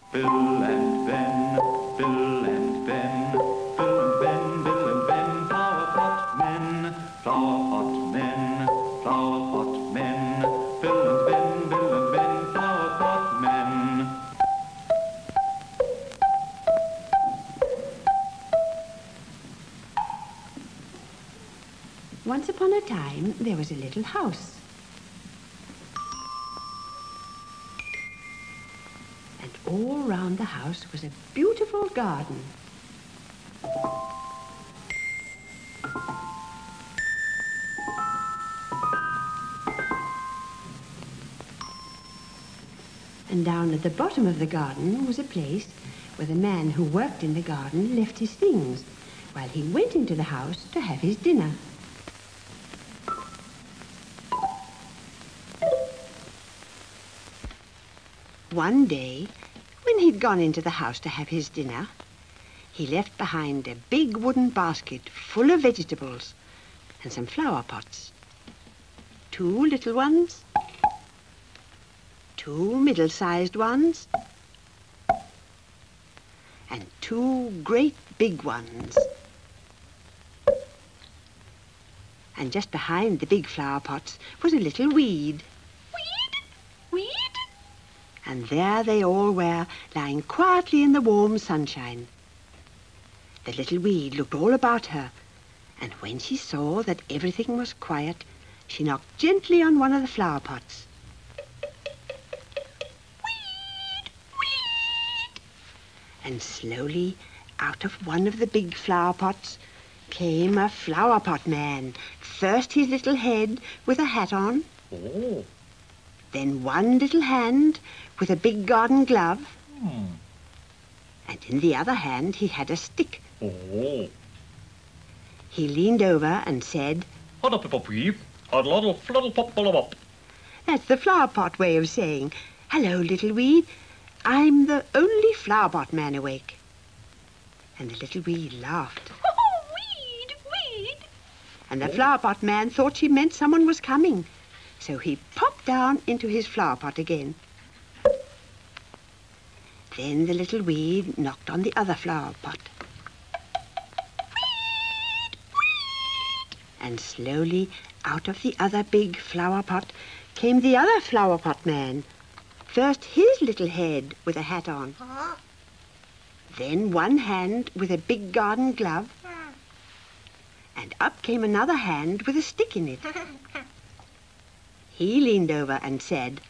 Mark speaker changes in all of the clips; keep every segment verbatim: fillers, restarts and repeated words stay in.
Speaker 1: Bill and Ben, Bill and Ben, Bill and Ben, Bill and Ben, Flowerpot Men, Flowerpot Men, Flowerpot Men, Bill and Ben, Bill and Ben, Flowerpot Men.
Speaker 2: Once upon a time, there was a little house. And all round the house was a beautiful garden. And down at the bottom of the garden was a place where the man who worked in the garden left his things while he went into the house to have his dinner. One day, when he'd gone into the house to have his dinner, he left behind a big wooden basket full of vegetables and some flower pots. Two little ones, two middle-sized ones, and two great big ones. And just behind the big flower pots was a little weed. And there they all were, lying quietly in the warm sunshine. The little weed looked all about her, and when she saw that everything was quiet, she knocked gently on one of the flower pots. Weed, weed! And slowly, out of one of the big flower pots, came a flower pot man. First his little head with a hat on.
Speaker 3: Oh.
Speaker 2: Then one little hand with a big garden glove.
Speaker 3: Hmm.
Speaker 2: And in the other hand he had a stick.
Speaker 3: Oh.
Speaker 2: He leaned over and said,
Speaker 3: Hod up, pop, weep. Hod loddle, floddle, pop, ball, up.
Speaker 2: That's the flower pot way of saying, hello, little weed. I'm the only flower pot man awake. And the little weed laughed.
Speaker 4: Oh, weed, weed.
Speaker 2: And the flower pot man thought she meant someone was coming. So he popped down into his flower pot again. Then the little weed knocked on the other flower pot.
Speaker 4: Weed, weed.
Speaker 2: And slowly, out of the other big flower pot, came the other flower pot man. First his little head with a hat on.
Speaker 4: Huh?
Speaker 2: Then one hand with a big garden glove.
Speaker 4: Hmm.
Speaker 2: And up came another hand with a stick in it. He leaned over and said,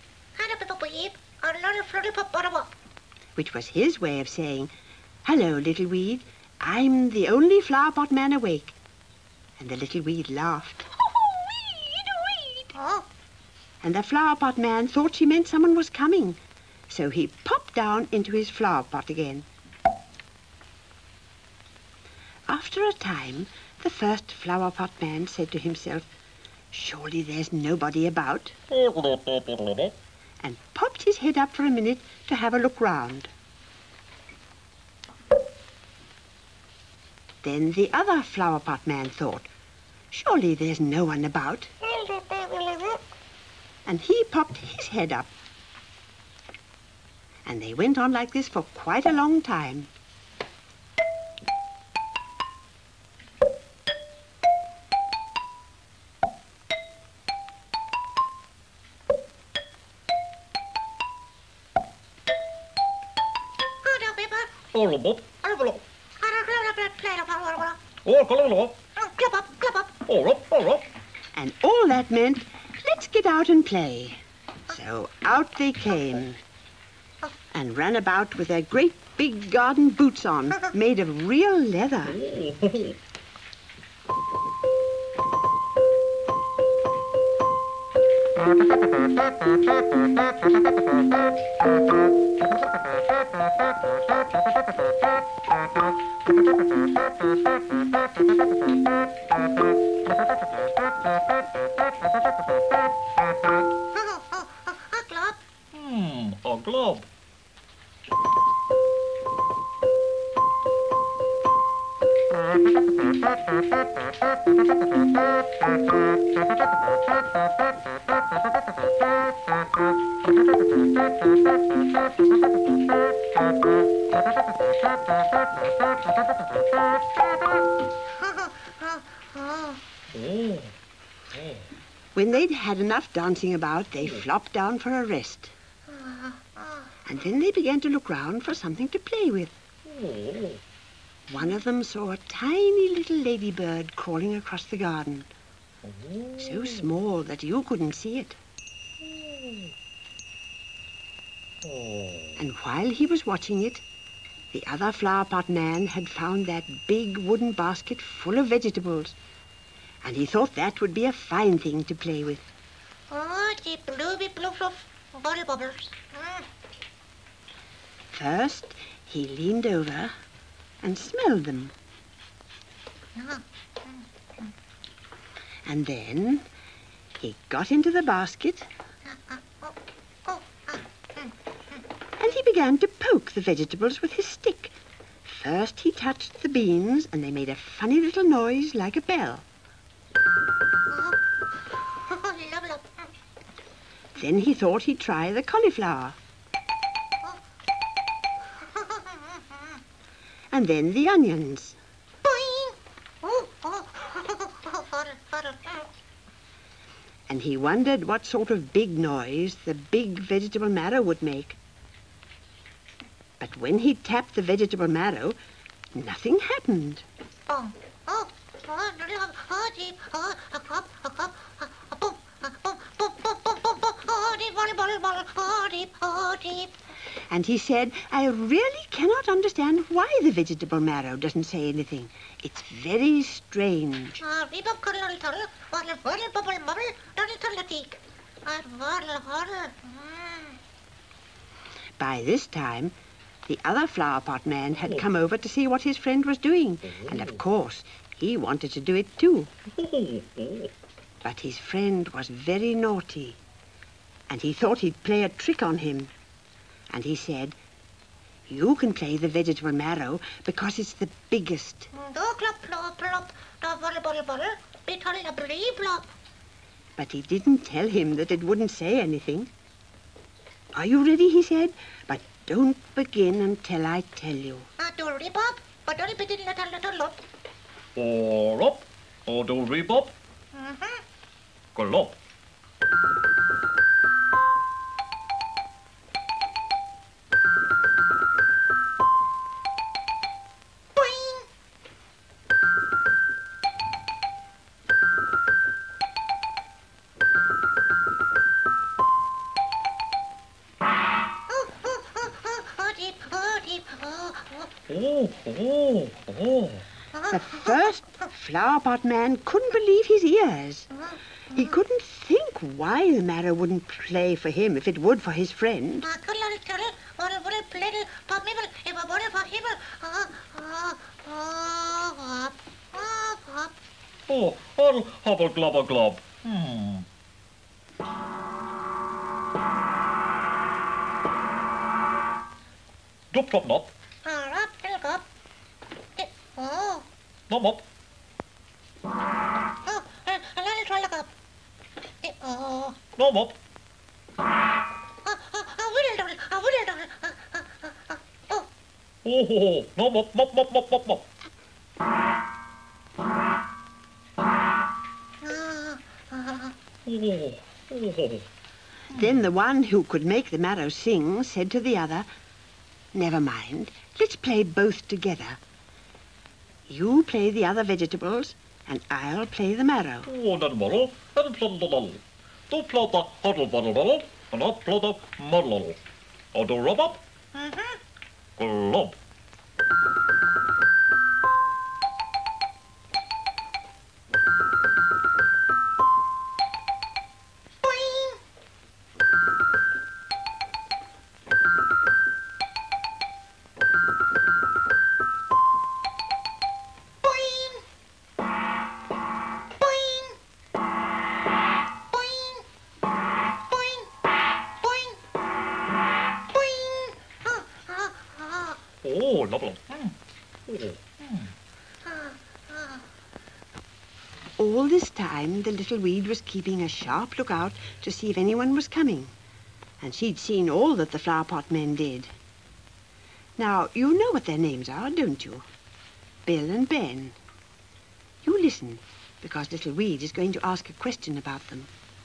Speaker 2: which was his way of saying, hello, little weed, I'm the only flower pot man awake. And the little weed laughed.
Speaker 4: Oh, weed, weed.
Speaker 5: Oh.
Speaker 2: And the flower pot man thought she meant someone was coming. So he popped down into his flower pot again. After a time, the first flower pot man said to himself, surely there's nobody about, and popped his head up for a minute to have a look round. Then the other flower pot man thought, surely there's no one about, and he popped his head up. And they went on like this for quite a long time.
Speaker 3: Oh, Bob.
Speaker 5: Oh,
Speaker 3: Oh, Colonel.
Speaker 5: clap up, clap up.
Speaker 3: Oh, up, oh, up.
Speaker 2: And all that meant, let's get out and play. So out they came and ran about with their great big garden boots on, made of real leather.
Speaker 3: Hmm, a globe. Oh.
Speaker 2: When they'd had enough dancing about, they flopped down for a rest. And then they began to look round for something to play with.
Speaker 3: Oh.
Speaker 2: One of them saw a tiny little ladybird crawling across the garden, so small that you couldn't see it. And while he was watching it, the other flowerpot man had found that big wooden basket full of vegetables, and he thought that would be a fine thing to play with.
Speaker 4: Oh, the blooby blue fluff, bubble bubbles. Mm.
Speaker 2: First, he leaned over and smelled them.
Speaker 4: Mm.
Speaker 2: And then he got into the basket
Speaker 4: Uh, oh, oh, uh, mm.
Speaker 2: and he began to poke the vegetables with his stick. First he touched the beans and they made a funny little noise like a bell.
Speaker 4: Oh, oh, love, love.
Speaker 2: Then he thought he'd try the cauliflower. And then the onions.
Speaker 4: Boing. Oh, oh, butter, butter.
Speaker 2: And he wondered what sort of big noise the big vegetable marrow would make. But when he tapped the vegetable marrow, nothing happened.
Speaker 4: Oh, oh, oh, love, oh, deep, oh, a cup, a cup, a boom, a boom, boom, boom, boom, boom, boom, oh, deep, bottle, bottle, bottle, oh, deep, oh, deep.
Speaker 2: And he said, I really cannot understand why the vegetable marrow doesn't say anything. It's very strange.
Speaker 4: Ah, deep up, cuddle, cuddle, bottle, bottle, bubble, bubble, dirty, cuddle, teak. Ah, bottle, bottle.
Speaker 2: By this time, the other flowerpot man had come over to see what his friend was doing. And of course, he wanted to do it too. But his friend was very naughty, and he thought he'd play a trick on him. And he said, you can play the vegetable marrow because it's the biggest.
Speaker 4: Do clop, plop, plop, do bottle, bottle, bottle, be tolly a blee plop.
Speaker 2: But he didn't tell him that it wouldn't say anything. Are you ready, he said, but don't begin until I tell you.
Speaker 4: Ah, do rip up, but don't be little, little, little lot.
Speaker 3: Or up. Or do rebop.
Speaker 4: Mm-hmm.
Speaker 3: Glop.
Speaker 4: Boing. Oh, oh, oh, oh, oh, deep, oh, deep, oh, oh.
Speaker 3: Oh, oh, oh.
Speaker 2: The first flowerpot man couldn't believe his ears. He couldn't think why the marrow wouldn't play for him if it would for his friend.
Speaker 4: Ah, cuddle, cuddle, bottle, bottle, play, pop, nibble, if a bottle for hibble. Ah, ah, ah, hop, hop, hop.
Speaker 3: Oh, hobble, hobble, globble, glob. Hmm. Glop, glop, nop.
Speaker 4: Ah, rap, little cup. Eh, oh,
Speaker 3: Nop, nop.
Speaker 4: oh, a little troll cup. Eh, oh,
Speaker 3: Nop, nop.
Speaker 4: ah, ah, a whittle doll, a whittle doll. Ah, ah, ah, ah, oh,
Speaker 3: Oh, oh, oh. Nop, nop, mop, mop, mop, mop, mop.
Speaker 4: ah, ah.
Speaker 3: Oh, oh, oh.
Speaker 2: Then the one who could make the marrow sing said to the other, never mind, let's play both together. You play the other vegetables, and I'll play the marrow.
Speaker 3: Oh, that bottle, and plod the bottle. Do plod the huddle bottle bottle, and up plod the muddle. Or do rub up,
Speaker 4: Mm-hmm.
Speaker 3: glop.
Speaker 4: Boing. Boing. Boing. Boing. Boing. Boing. Boing. Ah, ah, ah.
Speaker 3: Oh, lovely. Hmm. Oh.
Speaker 2: All this time, the little weed was keeping a sharp lookout to see if anyone was coming. And she'd seen all that the flowerpot men did. Now, you know what their names are, don't you? Bill and Ben. You listen, because Little Weed is going to ask a question about them.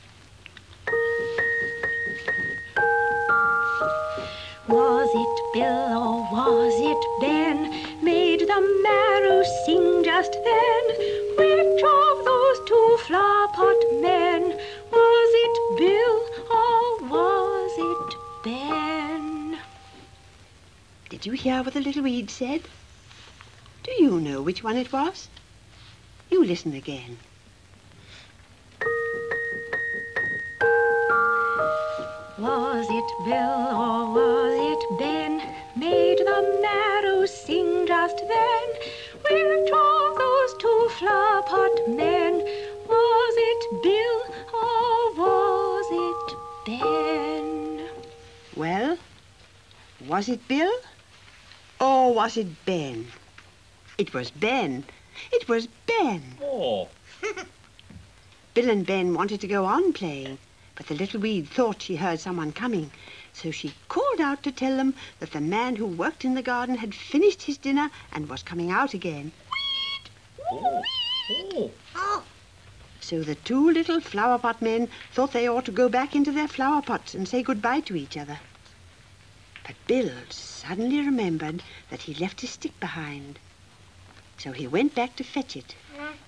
Speaker 5: Was it Bill or was it Ben made the marrow sing just then? Which of those two flowerpot men? Was it Bill or was it Ben?
Speaker 2: Did you hear what the Little Weed said? Do you know which one it was? You listen again.
Speaker 5: Was it Bill or was it Ben made the marrow sing just then? Which of those two flowerpot men? Was it Bill or was it Ben?
Speaker 2: Well, was it Bill or was it Ben? It was Ben. It was Ben.
Speaker 3: Oh.
Speaker 2: Bill and Ben wanted to go on playing, but the Little Weed thought she heard someone coming, so she called out to tell them that the man who worked in the garden had finished his dinner and was coming out again.
Speaker 3: Oh. Oh.
Speaker 4: Oh,
Speaker 2: So the two little flowerpot men thought they ought to go back into their flower pots and say goodbye to each other. But Bill suddenly remembered that he left his stick behind. So he went back to fetch it.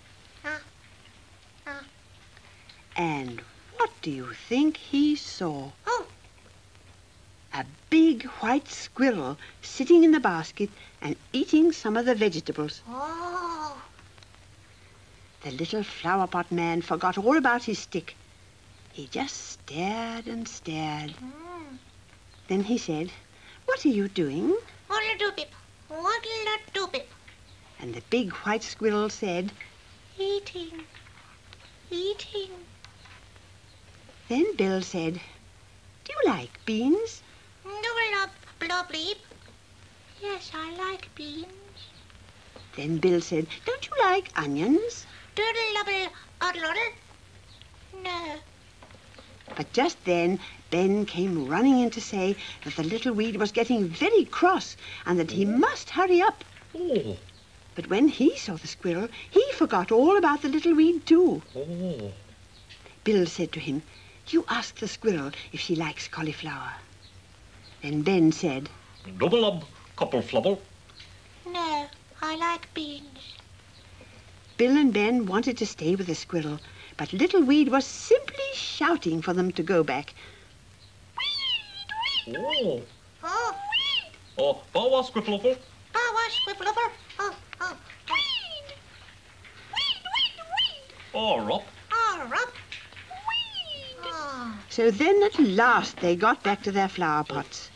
Speaker 2: And what do you think he saw?
Speaker 4: oh,
Speaker 2: A big white squirrel sitting in the basket and eating some of the vegetables.
Speaker 4: oh.
Speaker 2: The little flowerpot man forgot all about his stick. He just stared and stared.
Speaker 4: Mm.
Speaker 2: Then he said, "What are you doing?"
Speaker 4: What'll it do, Pip? What'll it do, Pip?
Speaker 2: And the big white squirrel said,
Speaker 4: Eating, eating.
Speaker 2: Then Bill said, "Do you like beans?"
Speaker 4: Blub, blub, bleep. Yes, I like beans.
Speaker 2: Then Bill said, "Don't you like onions?"
Speaker 4: Doodle, lubble, oddle, oddle. No.
Speaker 2: But just then, Ben came running in to say that the Little Weed was getting very cross and that he must hurry up.
Speaker 3: Oh.
Speaker 2: But when he saw the squirrel, he forgot all about the Little Weed too.
Speaker 3: Oh.
Speaker 2: Bill said to him, "You ask the squirrel if she likes cauliflower." Then Ben said,
Speaker 3: Double up, couple flubble.
Speaker 4: No, I like beans.
Speaker 2: Bill and Ben wanted to stay with the squirrel, but Little Weed was simply shouting for them to go back.
Speaker 3: Oh.
Speaker 4: Oh,
Speaker 3: Oh, bow squiffle.
Speaker 4: power, squiffle over. Oh, oh.
Speaker 3: Oh, Rob.
Speaker 4: Oh, Rob. Oh.
Speaker 2: So then at last they got back to their flower pots.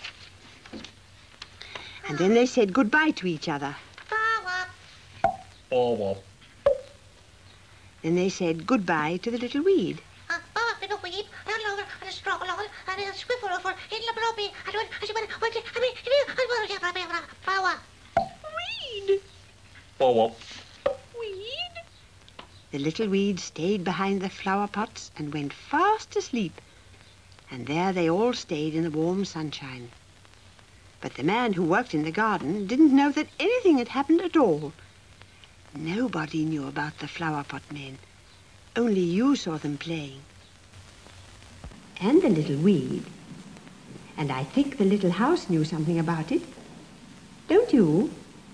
Speaker 2: And then they said goodbye to each other.
Speaker 4: Power.
Speaker 3: Oh, well.
Speaker 2: Then they said goodbye to the Little Weed.
Speaker 4: Uh, power, bit of weed, and over, and a straw along, and a squiffle over, in the blobby, and when, I went, I mean, I mean, power.
Speaker 5: Weed!
Speaker 3: Oh, well.
Speaker 5: Weed!
Speaker 2: The Little Weed stayed behind the flower pots and went fast asleep. And there they all stayed in the warm sunshine. But the man who worked in the garden didn't know that anything had happened at all. Nobody knew about the flowerpot men. Only you saw them playing. And the Little Weed. And I think the little house knew something about it. Don't you?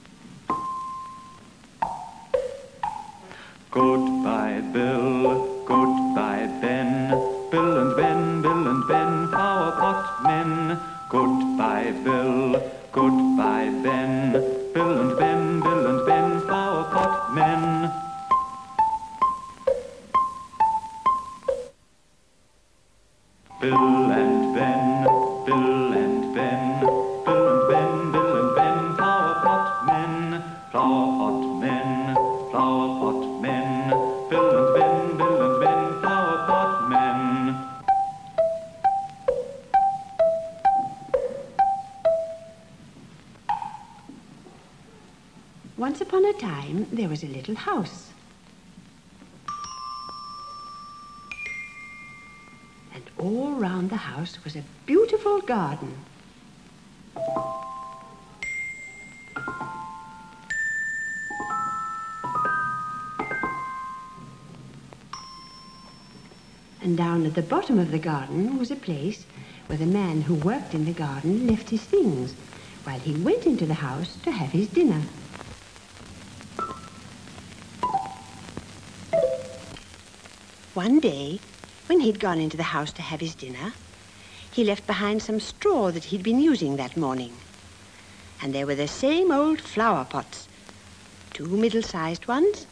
Speaker 1: Goodbye, Bill, goodbye, Ben. Bill and Ben, Bill and Ben, flowerpot men. Goodbye, Bill, goodbye, Ben. Bill and Ben, Bill and Ben, flowerpot men. Bill and Ben, Bill and Ben, Bill and Ben, Bill and Ben, flowerpot men, flowerpot men, flowerpot men, Bill and Ben, Bill and Ben, flowerpot men.
Speaker 2: Once upon a time, there was a little house. And all round the house was a beautiful garden. And down at the bottom of the garden was a place where the man who worked in the garden left his things while he went into the house to have his dinner. One day, when he'd gone into the house to have his dinner, he left behind some straw that he'd been using that morning. And there were the same old flower pots, two middle-sized ones,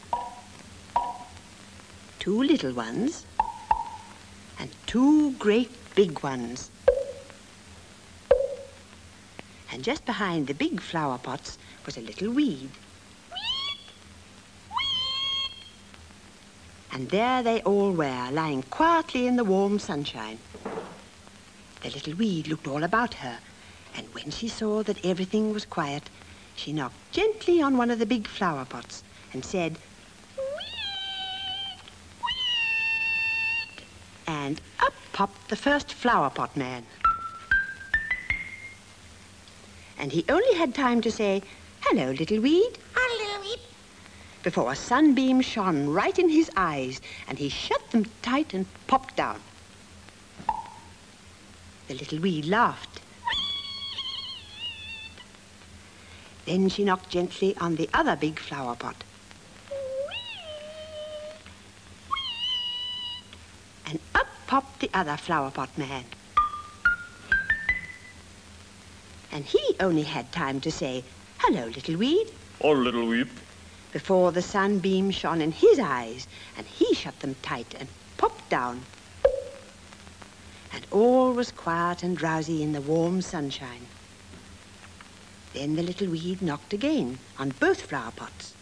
Speaker 2: two little ones, and two great big ones. And just behind the big flower pots was a little weed. And there they all were, lying quietly in the warm sunshine. The little weed looked all about her, and when she saw that everything was quiet, she knocked gently on one of the big flower pots and said, and up popped the first flower pot man. And he only had time to say, "Hello, little weed,"
Speaker 4: Hello, little weed.
Speaker 2: before a sunbeam shone right in his eyes, and he shut them tight and popped down. The little weed laughed. Then she knocked gently on the other big flower pot. And up popped the other flower pot man. And he only had time to say, "Hello, little weed,"
Speaker 3: Oh, little weed.
Speaker 2: before the sunbeam shone in his eyes, and he shut them tight and popped down. And all was quiet and drowsy in the warm sunshine. Then the little weed knocked again on both flower pots.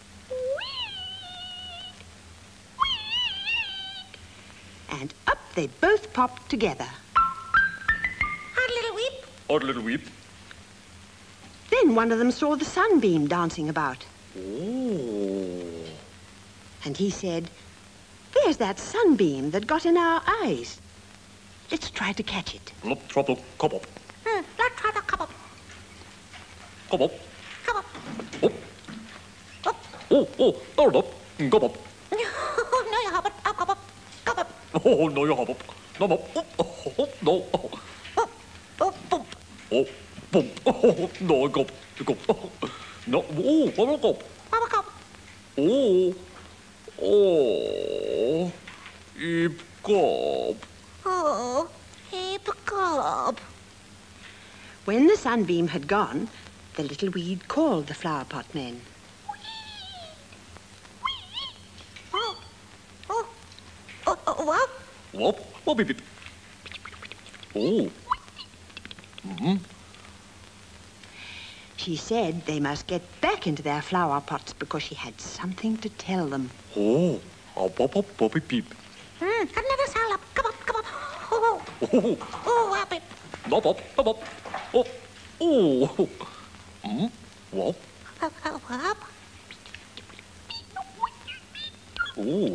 Speaker 2: And up they both popped together.
Speaker 4: Odd little weed.
Speaker 3: Oh, little weed.
Speaker 2: Then one of them saw the sunbeam dancing about.
Speaker 3: Oh.
Speaker 2: And he said, "There's that sunbeam that got in our eyes. Let's try to catch it."
Speaker 3: Lop, trouble, come up.
Speaker 4: Hmm, let's try the cup up.
Speaker 3: Come up.
Speaker 4: Come up.
Speaker 3: Oh.
Speaker 4: Up.
Speaker 3: Oh, oh, hold up. Come up.
Speaker 4: No, you hop it. Up, come up. Come up.
Speaker 3: Oh, no, you hop up. No, up. Oh, oh, oh, no. Oh,
Speaker 4: Up. Up. Up.
Speaker 3: oh, boom. Oh, no, go. Go. No, oh, come up.
Speaker 4: Mama, come.
Speaker 3: Oh, oh, ip kop.
Speaker 4: Oh, heap cup.
Speaker 2: When the sunbeam had gone, the little weed called the flower pot men.
Speaker 4: Oh, oh, oh, oh, what?
Speaker 3: Wop, wop, beep, beep. Oh. Mm-hmm.
Speaker 2: She said they must get back into their flower pots because she had something to tell them.
Speaker 3: Oh, hop, hop, hop, hop, beep, beep.
Speaker 4: Hmm, another salad. Come up, come up. Oh,
Speaker 3: Oh,
Speaker 4: oh, happy.
Speaker 3: hop, hop, hop, hop. Oh, oh. Mm-hmm. Wop.
Speaker 4: Up, up, up.
Speaker 3: Oh,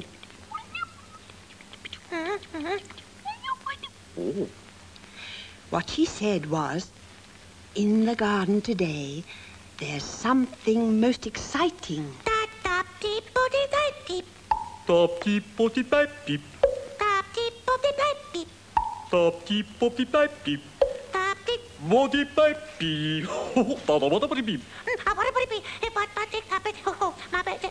Speaker 4: Mm-hmm.
Speaker 3: oh.
Speaker 2: What she said was, "In the garden today, there's something most exciting."
Speaker 4: Tap, tap, deep, booty, tight, deep.
Speaker 3: Top, deep, potty, pipe, deep.
Speaker 4: Tap, deep, booty, tight, deep.
Speaker 3: Top, deep, potty, pipe, deep.
Speaker 4: Tap, deep.
Speaker 3: Body, pipe, beep. Oh, bada, bada, bada, beep.
Speaker 4: Hmm, what about it? If what, what, tick, tap it. Oh, oh, my bad.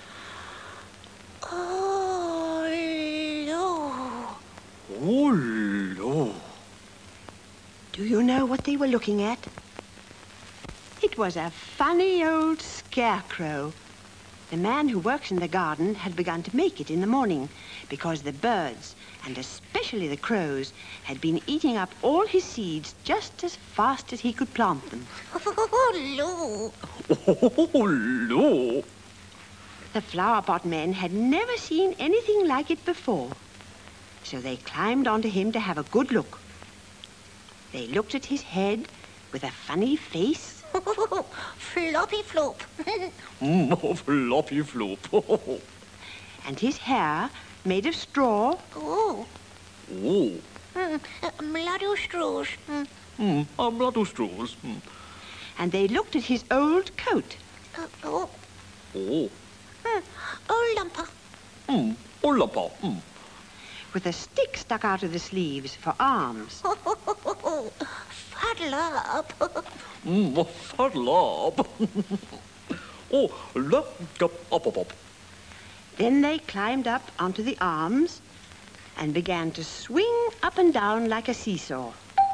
Speaker 4: Oh, Lord.
Speaker 3: Oh, Lord.
Speaker 2: Do you know what they were looking at? It was a funny old scarecrow. The man who works in the garden had begun to make it in the morning because the birds, and especially the crows, had been eating up all his seeds just as fast as he could plant them.
Speaker 4: Oh, Lord.
Speaker 3: Oh, Lord.
Speaker 2: The flower pot men had never seen anything like it before, so they climbed onto him to have a good look. They looked at his head with a funny face,
Speaker 4: Floppy flop.
Speaker 3: Mm, oh, floppy flop. Oh,
Speaker 2: and his hair made of straw,
Speaker 4: Oh.
Speaker 3: oh.
Speaker 4: Mm, uh, bloody straws. Mm,
Speaker 3: Mm, I'm not too straws. Mm.
Speaker 2: and they looked at his old coat,
Speaker 4: uh, oh.
Speaker 3: Oh,
Speaker 4: Mm, oh, lumper.
Speaker 3: mm, oh, lapa. Mm.
Speaker 2: with a stick stuck out of the sleeves for arms.
Speaker 4: Fuddle up.
Speaker 3: Mm, fuddle up. Oh, look up, up, up, up.
Speaker 2: Then they climbed up onto the arms and began to swing up and down like a seesaw.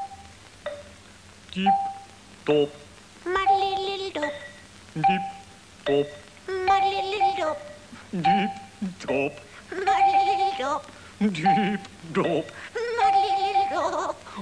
Speaker 3: Deep, top,
Speaker 4: Muddly little dope.
Speaker 3: deep, top,
Speaker 4: Muddly little dope.
Speaker 3: deep, top,
Speaker 4: Muddly little dope.
Speaker 3: deep, top.
Speaker 4: Muddly little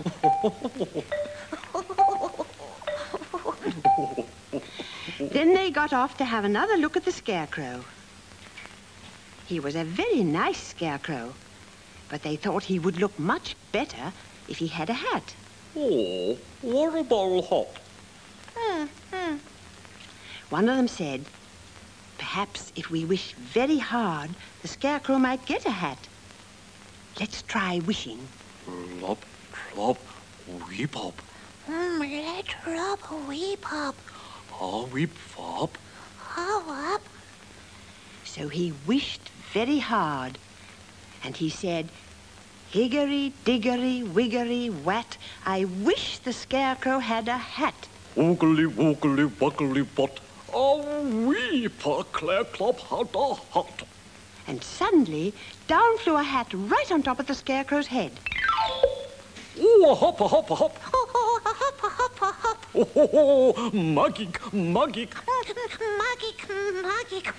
Speaker 4: dope.
Speaker 2: Then they got off to have another look at the Scarecrow. He was a very nice Scarecrow, but they thought he would look much better if he had a hat.
Speaker 3: Oh, what about a hat?
Speaker 4: Hmm, hmm.
Speaker 2: One of them said, perhaps if we wish very hard, the Scarecrow might get a hat. Let's try wishing.
Speaker 3: Flop, flop, weep up.
Speaker 4: Hmm, let's rub a wee pop.
Speaker 3: Ah, weep, fop.
Speaker 4: How up?
Speaker 2: So he wished very hard, and he said, higgery, diggery, wiggery, wat, I wish the Scarecrow had a hat.
Speaker 3: Oogly, woogly, wuggly, what? A weep, a clear clop, had a hat.
Speaker 2: And suddenly, down flew a hat right on top of the Scarecrow's head.
Speaker 3: Oh, a hop, a hop, a hop.
Speaker 4: Oh, oh, a hop, a hop, a hop.
Speaker 3: Oh, ho, ho, magic, magic.
Speaker 4: Magic, magic.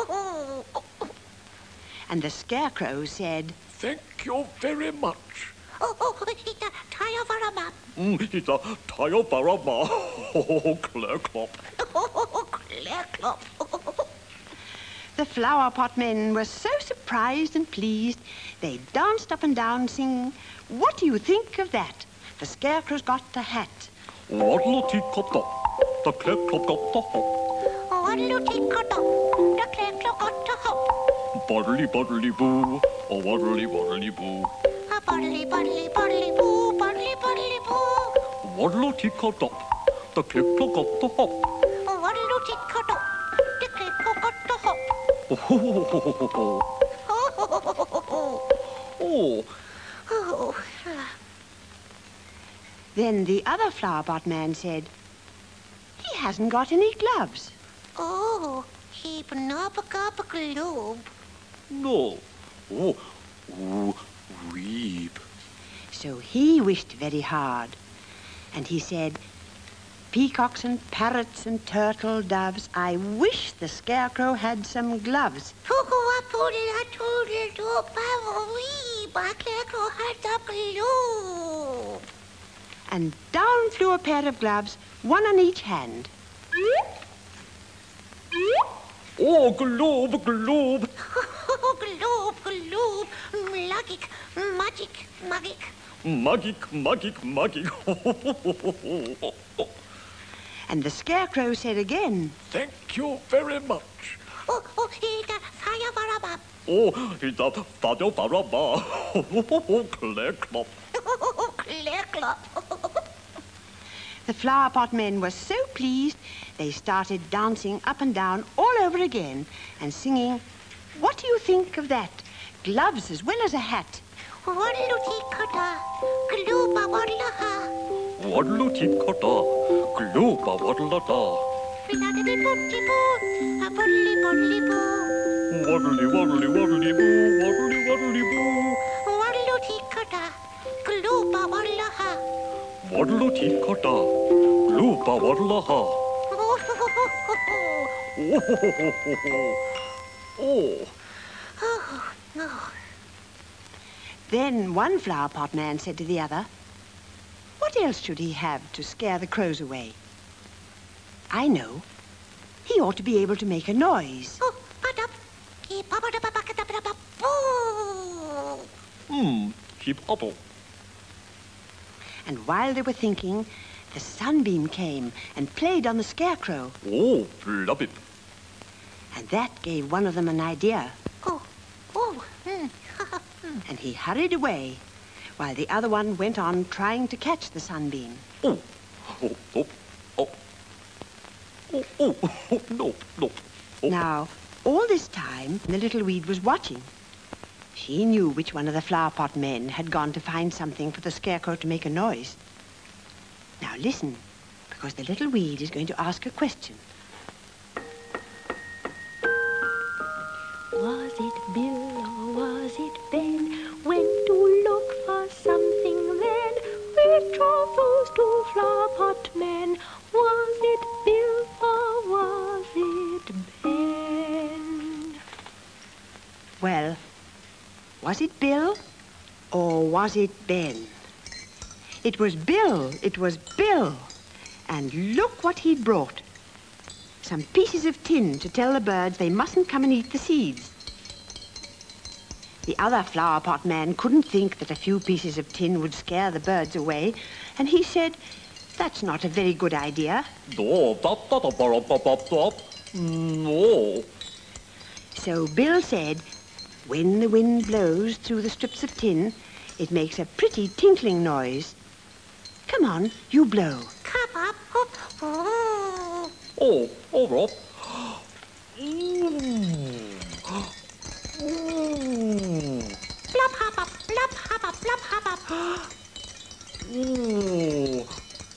Speaker 2: And the Scarecrow said,
Speaker 3: Thank you very much.
Speaker 4: Oh, oh, it's a tire for a map.
Speaker 3: Mm, it's a tire barama. Oh, clear clop.
Speaker 4: Oh, clear clop.
Speaker 2: The Flowerpot Men were so surprised and pleased, they danced up and down singing, what do you think of that? The Scarecrow's got a hat.
Speaker 3: Waddle tee got the, the clear clop got the hop.
Speaker 4: Waddle tee got the, the clear clop got the hop.
Speaker 3: Buddly buddly boo, oh waddly waddly boo.
Speaker 4: A buddly buddly buddly boo, buddly buddly boo.
Speaker 3: Waddle tee got the, the clear clop got the hop.
Speaker 4: Waddle tee got the, the clear clop got the hop.
Speaker 3: Oh, ho, ho, ho, ho, ho, ho. Oh.
Speaker 4: Oh.
Speaker 2: Then the other Flowerpot Man said, he hasn't got any gloves.
Speaker 4: Oh, heap nub up a globe.
Speaker 3: No. Oh, oh, weep.
Speaker 2: So he wished very hard, and he said, peacocks and parrots and turtle doves, I wish the Scarecrow had some gloves. And down flew a pair of gloves, one on each hand.
Speaker 3: Oh, globe, globe.
Speaker 4: Globe, globe, magic, magic, magic.
Speaker 3: Magic, magic, magic.
Speaker 2: And the Scarecrow said again,
Speaker 3: Thank you very much.
Speaker 4: Oh, oh, it's a fire for a map.
Speaker 3: Oh, it's a fado baraba. Oh, clear clop.
Speaker 4: Oh, clear clop.
Speaker 2: The Flowerpot Men were so pleased, they started dancing up and down all over again and singing, what do you think of that? Gloves as well as a hat.
Speaker 4: Waddle tee kata, glooba waddle ha.
Speaker 3: Waddle tee kata, glooba waddle da.
Speaker 4: Fiddly booty boo, a buddly buddly boo.
Speaker 3: Waddly waddly waddly boo, waddly waddly boo.
Speaker 4: Waddle tee kata, glooba waddle ha.
Speaker 3: Waddle tee kata, glooba waddle ha. Oh, oh.
Speaker 4: Oh, no.
Speaker 2: Then one Flowerpot Man said to the other, what else should he have to scare the crows away? I know. He ought to be able to make a noise.
Speaker 4: Oh, padap. Keep up a bucket up a boo.
Speaker 3: Hmm, keep hobble.
Speaker 2: And while they were thinking, the sunbeam came and played on the Scarecrow.
Speaker 3: Oh, flub it.
Speaker 2: And that gave one of them an idea.
Speaker 4: Oh, oh, hmm.
Speaker 2: And he hurried away, while the other one went on trying to catch the sunbeam.
Speaker 3: Oh, oh, oh, oh. Oh, oh, oh, no, no. Oh.
Speaker 2: Now, all this time, the little weed was watching. She knew which one of the Flowerpot men had gone to find something for the Scarecrow to make a noise. Now listen, because the little weed is going to ask a question.
Speaker 5: Was it Bill or was it Ben? Went to look for something then. Which of those two Flowerpot men? Was it Bill or was it Ben?
Speaker 2: Well, was it Bill or was it Ben? It was Bill, it was Bill. And look what he'd brought. Some pieces of tin to tell the birds they mustn't come and eat the seeds. The other Flowerpot man couldn't think that a few pieces of tin would scare the birds away, and he said, that's not a very good idea.
Speaker 3: No.
Speaker 2: So Bill said, when the wind blows through the strips of tin, it makes a pretty tinkling noise. Come on, you blow.
Speaker 4: Cup up, hop, oh.
Speaker 3: Oh, oh, Rob.
Speaker 4: Blop, hop up, blop, hop up, blop, hop up.
Speaker 3: Ooh.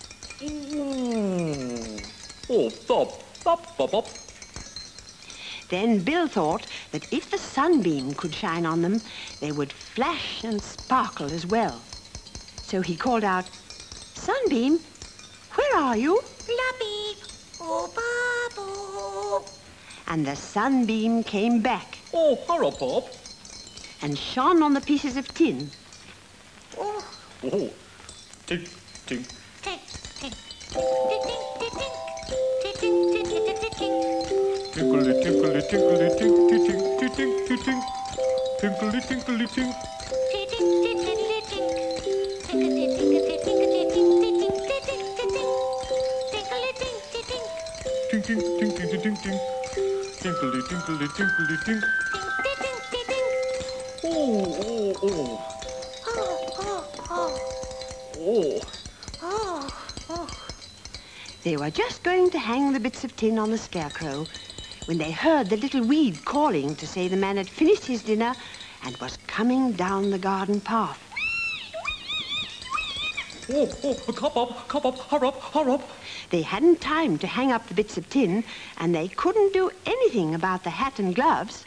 Speaker 3: Ooh. Oh, stop, stop, stop, stop.
Speaker 2: Then Bill thought that if the sunbeam could shine on them, they would flash and sparkle as well. So he called out, Sunbeam, where are you?
Speaker 4: Blubby, oh, babu.
Speaker 2: And the sunbeam came back
Speaker 3: Oh, hurry, Bob.
Speaker 2: and shone on the pieces of tin.
Speaker 4: Oh,
Speaker 3: Oh, tink, tink.
Speaker 4: tink, tink, tink, tink, tink, tink, tink, tink, tink, tink.
Speaker 3: Tinkly, tinkly, tinkly, tink, tink, tink, tink, tink, tink. Tinkly, tinkly, tink.
Speaker 4: Tink, tink, tink, tink, tink. Tinkly, tinkly, tinkly, tink, tink, tink, tink, tink, tink. Tinkly, tink, tink, tink.
Speaker 3: Tink, tink, tink, tink, tink, tink. Tinkly, tinkly, tinkly, tink.
Speaker 4: Tink, tink, tink, tink.
Speaker 3: Oh, oh, oh.
Speaker 4: Oh, oh, oh.
Speaker 3: Oh.
Speaker 4: Oh, oh.
Speaker 2: They were just going to hang the bits of tin on the Scarecrow when they heard the little weed calling to say the man had finished his dinner and was coming down the garden path.
Speaker 3: Oh, oh, cup up, cup up, hurry up, hurry up.
Speaker 2: They hadn't time to hang up the bits of tin, and they couldn't do anything about the hat and gloves.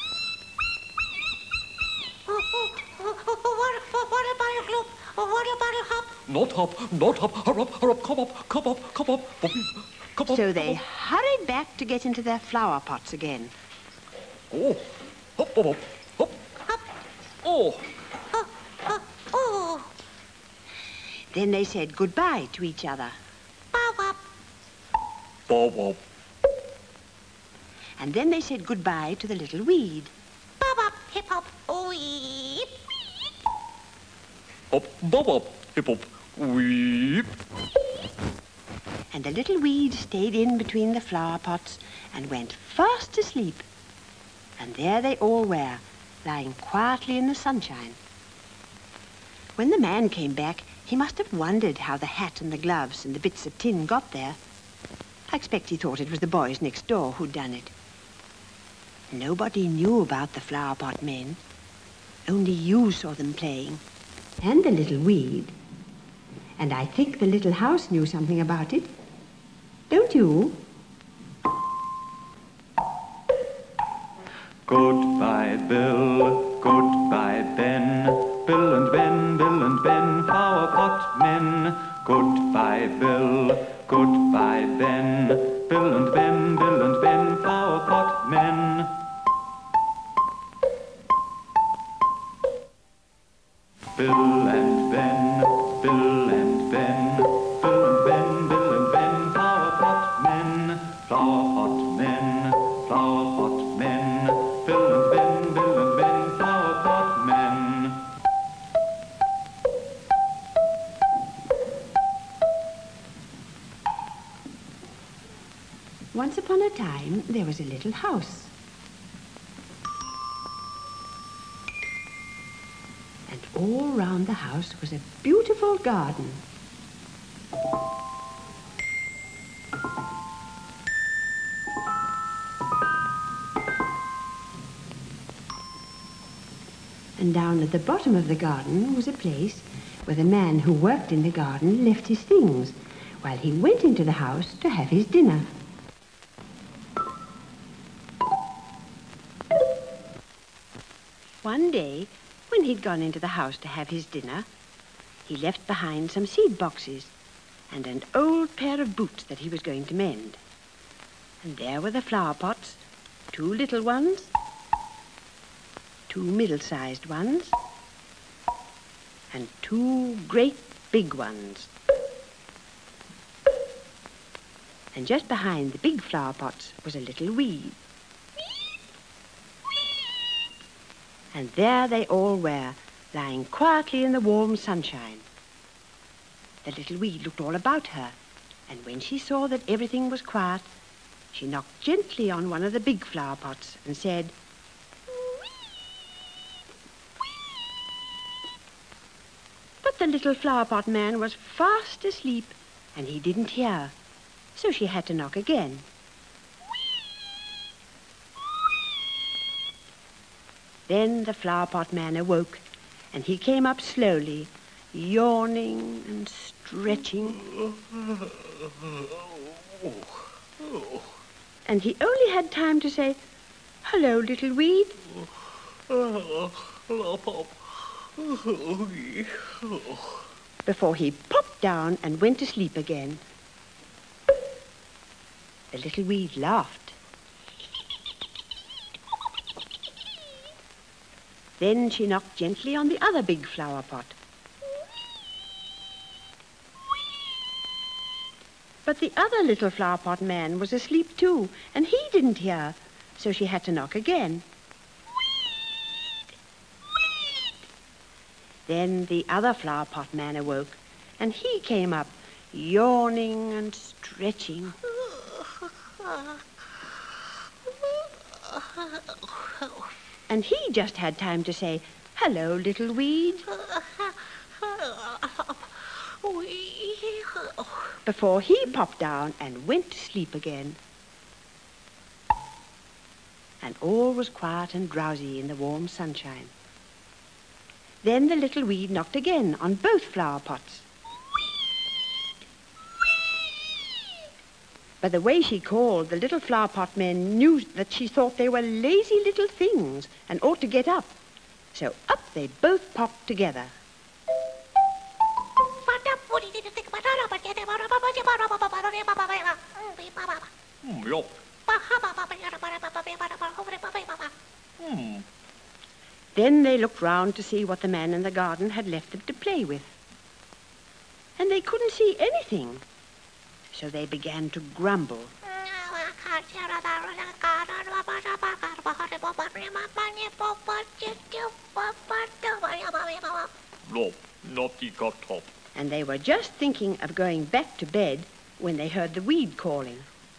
Speaker 4: Oh, oh, oh, oh, what, what, what about a gloop? Oh, what about a hop?
Speaker 3: Not hop, not hop, hurry up, hurry up, come up, come up, come up, Bobby, come up.
Speaker 2: So they hurried back to get into their flower pots again.
Speaker 3: Oh, hop, hop, hop, hop.
Speaker 4: Hop,
Speaker 3: Oh,
Speaker 4: oh, oh, oh.
Speaker 2: Then they said goodbye to each other.
Speaker 4: Bow up,
Speaker 3: bob, bob,
Speaker 2: And then they said goodbye to the little weed.
Speaker 4: bow up, hip hop, oh, weep.
Speaker 3: hop, bob, bob, hip hop, weep.
Speaker 2: And the little weed stayed in between the flower pots and went fast asleep. And there they all were, lying quietly in the sunshine. When the man came back, he must have wondered how the hat and the gloves and the bits of tin got there. I expect he thought it was the boys next door who'd done it. Nobody knew about the Flowerpot Men. Only you saw them playing. And the little weed. And I think the little house knew something about it. Don't you?
Speaker 1: Goodbye, Bill. Goodbye, Ben. Bill and Ben, Bill and Ben, Flowerpot Men. Goodbye, Bill. Goodbye, Ben. Bill and Ben, Bill and Ben, Flowerpot Men. Bill and Ben, Bill and Ben, Bill and Ben, Bill and Ben, Flowerpot Men, Flowerpot Men, Flowerpot Men, Bill and Ben, Bill and Ben, Flowerpot Men.
Speaker 2: Once upon a time, there was a little house. And all round the house was a beautiful garden. And down at the bottom of the garden was a place where the man who worked in the garden left his things while he went into the house to have his dinner. One day, when he'd gone into the house to have his dinner, he left behind some seed boxes and an old pair of boots that he was going to mend. And there were the flower pots, two little ones, two middle-sized ones, and two great big ones. And just behind the big flower pots was a little weed. And there they all were, lying quietly in the warm sunshine. The little weed looked all about her, and when she saw that everything was quiet, she knocked gently on one of the big flower pots and said, but the little flower pot man was fast asleep, and he didn't hear, so she had to knock again. Then the flower pot man awoke, and he came up slowly, yawning and stretching. And he only had time to say, "Hello, little weed." Before he popped down and went to sleep again. The little weed laughed. Then she knocked gently on the other big flower pot. But the other little flower pot man was asleep too, and he didn't hear, so she had to knock again. Then the other flower pot man awoke, and he came up, yawning and stretching. And he just had time to say, "Hello, little weed," before he popped down and went to sleep again. And all was quiet and drowsy in the warm sunshine. Then the little weed knocked again on both flower pots. By the way she called, the little flower pot men knew that she thought they were lazy little things and ought to get up. So up they both popped together.
Speaker 3: Hmm, yup. Hmm.
Speaker 2: Then they looked round to see what the man in the garden had left them to play with. And they couldn't see anything. So they began to grumble.
Speaker 3: No, naughty got top.
Speaker 2: And they were just thinking of going back to bed when they heard the weed calling.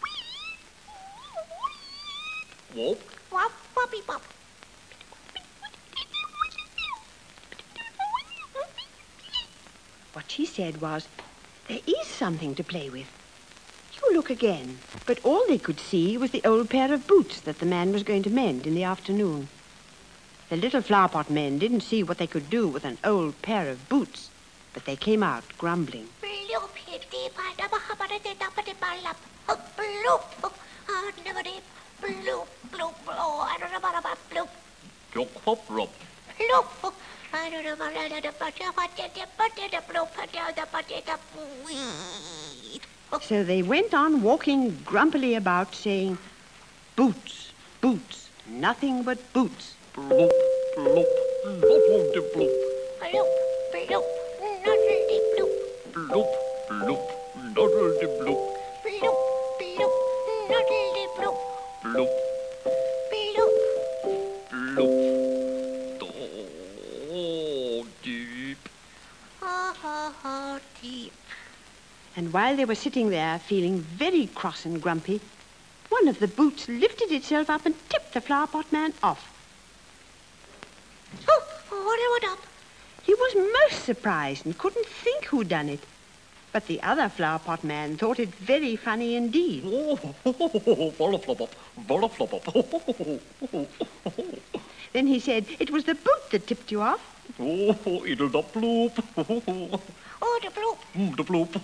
Speaker 3: Whoop.
Speaker 2: What she said was, "There is something to play with. You look again." But all they could see was the old pair of boots that the man was going to mend in the afternoon. The little flower pot men didn't see what they could do with an old pair of boots, but they came out grumbling.
Speaker 3: Jok hop rop.
Speaker 2: So they went on walking grumpily about, saying, "Boots, boots, nothing but boots."
Speaker 3: Bloop, bloop, bloop, de bloop. Bloop, bloop, noddle de bloop. Bloop, bloop, oh, deep.
Speaker 4: Deep.
Speaker 2: And while they were sitting there feeling very cross and grumpy, one of the boots lifted itself up and tipped the flower pot man off.
Speaker 4: Oh, what went up?
Speaker 2: He was most surprised and couldn't think who'd done it. But the other Flowerpot Man thought it very funny indeed.
Speaker 3: Oh, volla flop up, volla flop up.
Speaker 2: Then he said it was the boot that tipped you off.
Speaker 3: Oh, it'll the bloop.
Speaker 4: Oh, the bloop.
Speaker 3: Mm, the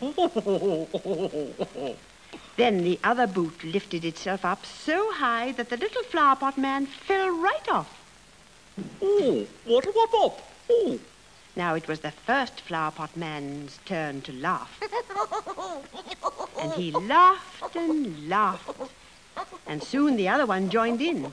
Speaker 3: bloop.
Speaker 2: Then the other boot lifted itself up so high that the little Flowerpot Man fell right off.
Speaker 3: Oh, what a wop up. Oh.
Speaker 2: Now it was the first Flowerpot Man's turn to laugh. And he laughed and laughed. And soon the other one joined in.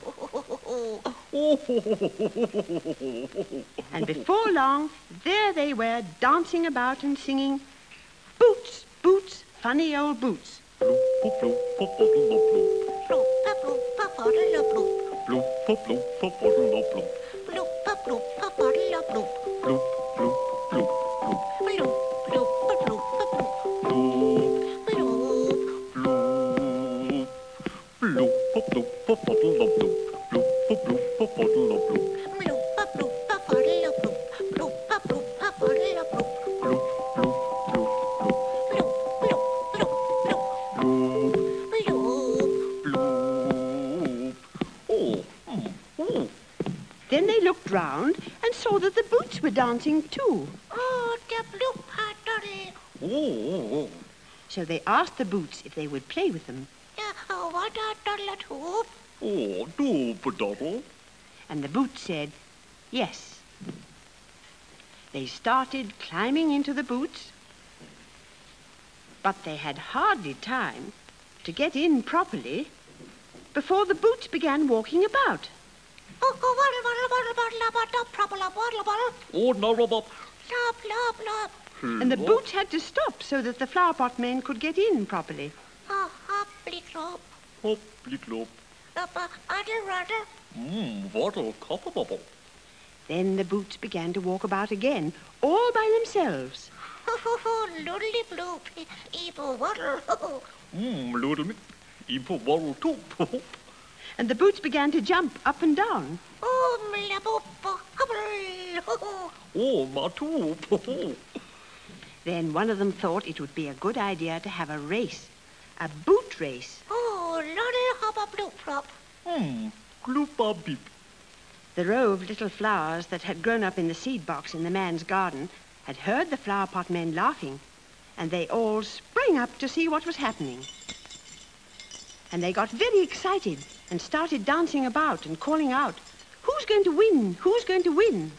Speaker 2: And before long, there they were, dancing about and singing, "Boots, boots, funny old boots."
Speaker 3: Bloop, bloop, bloop, bloop, bloop, bloop.
Speaker 4: Bloop, bloop, bloop, bloop.
Speaker 3: Bloop, bloop, bloop, bloop, bloop, bloop.
Speaker 4: Bloop, bloop, bloop, bloop, bloop.
Speaker 3: Bloop, bloop, bloop, bloop.
Speaker 4: Bloop, bloop, bloop, bloop.
Speaker 3: Bloop,
Speaker 4: Bloop.
Speaker 3: bloop, bloop, bloop, bloop, bloop, bloop. Bloop, bloop, bloop, bloop, bloop, bloop.
Speaker 4: Bloop, bloop, bloop, bloop, bloop. Bloop, bloop, bloop, bloop, bloop.
Speaker 3: Bloop, bloop, bloop, bloop.
Speaker 4: Bloop, bloop, bloop, bloop.
Speaker 3: Bloop,
Speaker 4: Bloop.
Speaker 3: bloop. Oh, mm, oh.
Speaker 2: Then they looked round and saw that the boots were dancing too.
Speaker 4: Oh, the bloop, ha, dolly.
Speaker 3: Oh,
Speaker 2: So they asked the boots if they would play with them.
Speaker 4: Yeah, oh, what a doddle hoop.
Speaker 3: oh, doop, doddle.
Speaker 2: And the boots said, yes. They started climbing into the boots, but they had hardly time to get in properly before the boots began walking about.
Speaker 4: Oh, go waddle, waddle, waddle, waddle, waddle, waddle, waddle, waddle.
Speaker 3: Oh, no, rub up.
Speaker 4: Lop, lop, lop.
Speaker 2: And the boots had to stop so that the Flowerpot Men could get in properly.
Speaker 4: Oh, hopply clop.
Speaker 3: Hop, lick, lop.
Speaker 4: Up, uh, uddle, ruddle.
Speaker 3: Mmm, waddle, copper bubble.
Speaker 2: Then the boots began to walk about again, all by themselves.
Speaker 4: Ho, ho, ho, loodly bloop. Eepo waddle. Ho, ho.
Speaker 3: Mmm, little me. Impo waddle toop.
Speaker 2: And the boots began to jump up and down.
Speaker 4: Oh, mlaboop, hobble. Ho, ho.
Speaker 3: Oh, my toop.
Speaker 2: Then one of them thought it would be a good idea to have a race, a boot race.
Speaker 4: Oh, lolly, hopper, bloop, flop.
Speaker 3: Mmm, gloopa beep.
Speaker 2: The row of little flowers that had grown up in the seed box in the man's garden had heard the Flowerpot Men laughing, and they all sprang up to see what was happening. And they got very excited and started dancing about and calling out, "Who's going to win? Who's going to win?"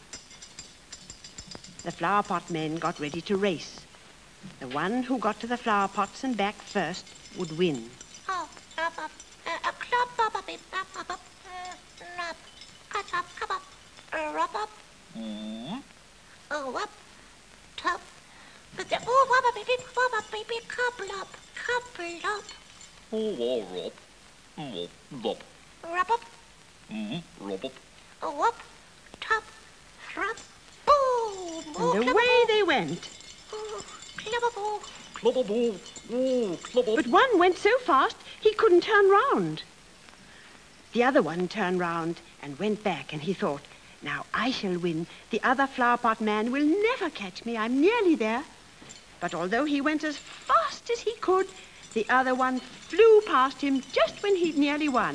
Speaker 2: The Flowerpot Men got ready to race. The one who got to the flower pots and back first would win.
Speaker 4: Oh, up, up, uh, a clop, up, up, up, up, up, uh, up, cut up, come up, uh, rub up,
Speaker 3: Mmm.
Speaker 4: oh, up, top, but the, oh, wabba, baby, wabba, baby, couple up, couple up,
Speaker 3: Oh, oh, rob. Oh, lop.
Speaker 4: rub up,
Speaker 3: Mmm, rob up.
Speaker 4: oh, up, top, rub, boom, oh,
Speaker 2: And away they went.
Speaker 4: oh, clubber,
Speaker 3: Clubber ball. Oh, clubber.
Speaker 2: But one went so fast he couldn't turn round. The other one turned round and went back, and he thought, now I shall win. The other Flowerpot Man will never catch me. I'm nearly there. But although he went as fast as he could, the other one flew past him just when he'd nearly won.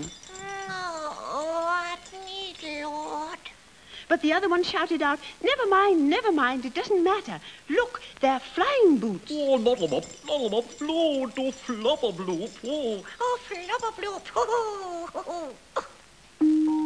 Speaker 4: oh, what need, Lord.
Speaker 2: But the other one shouted out, never mind, never mind, it doesn't matter. Look, they're flying boots.
Speaker 3: Oh, noddle up, noddle up, blow, do flubber bloop. Oh,
Speaker 4: Oh, flubber bloop, oh, oh, oh.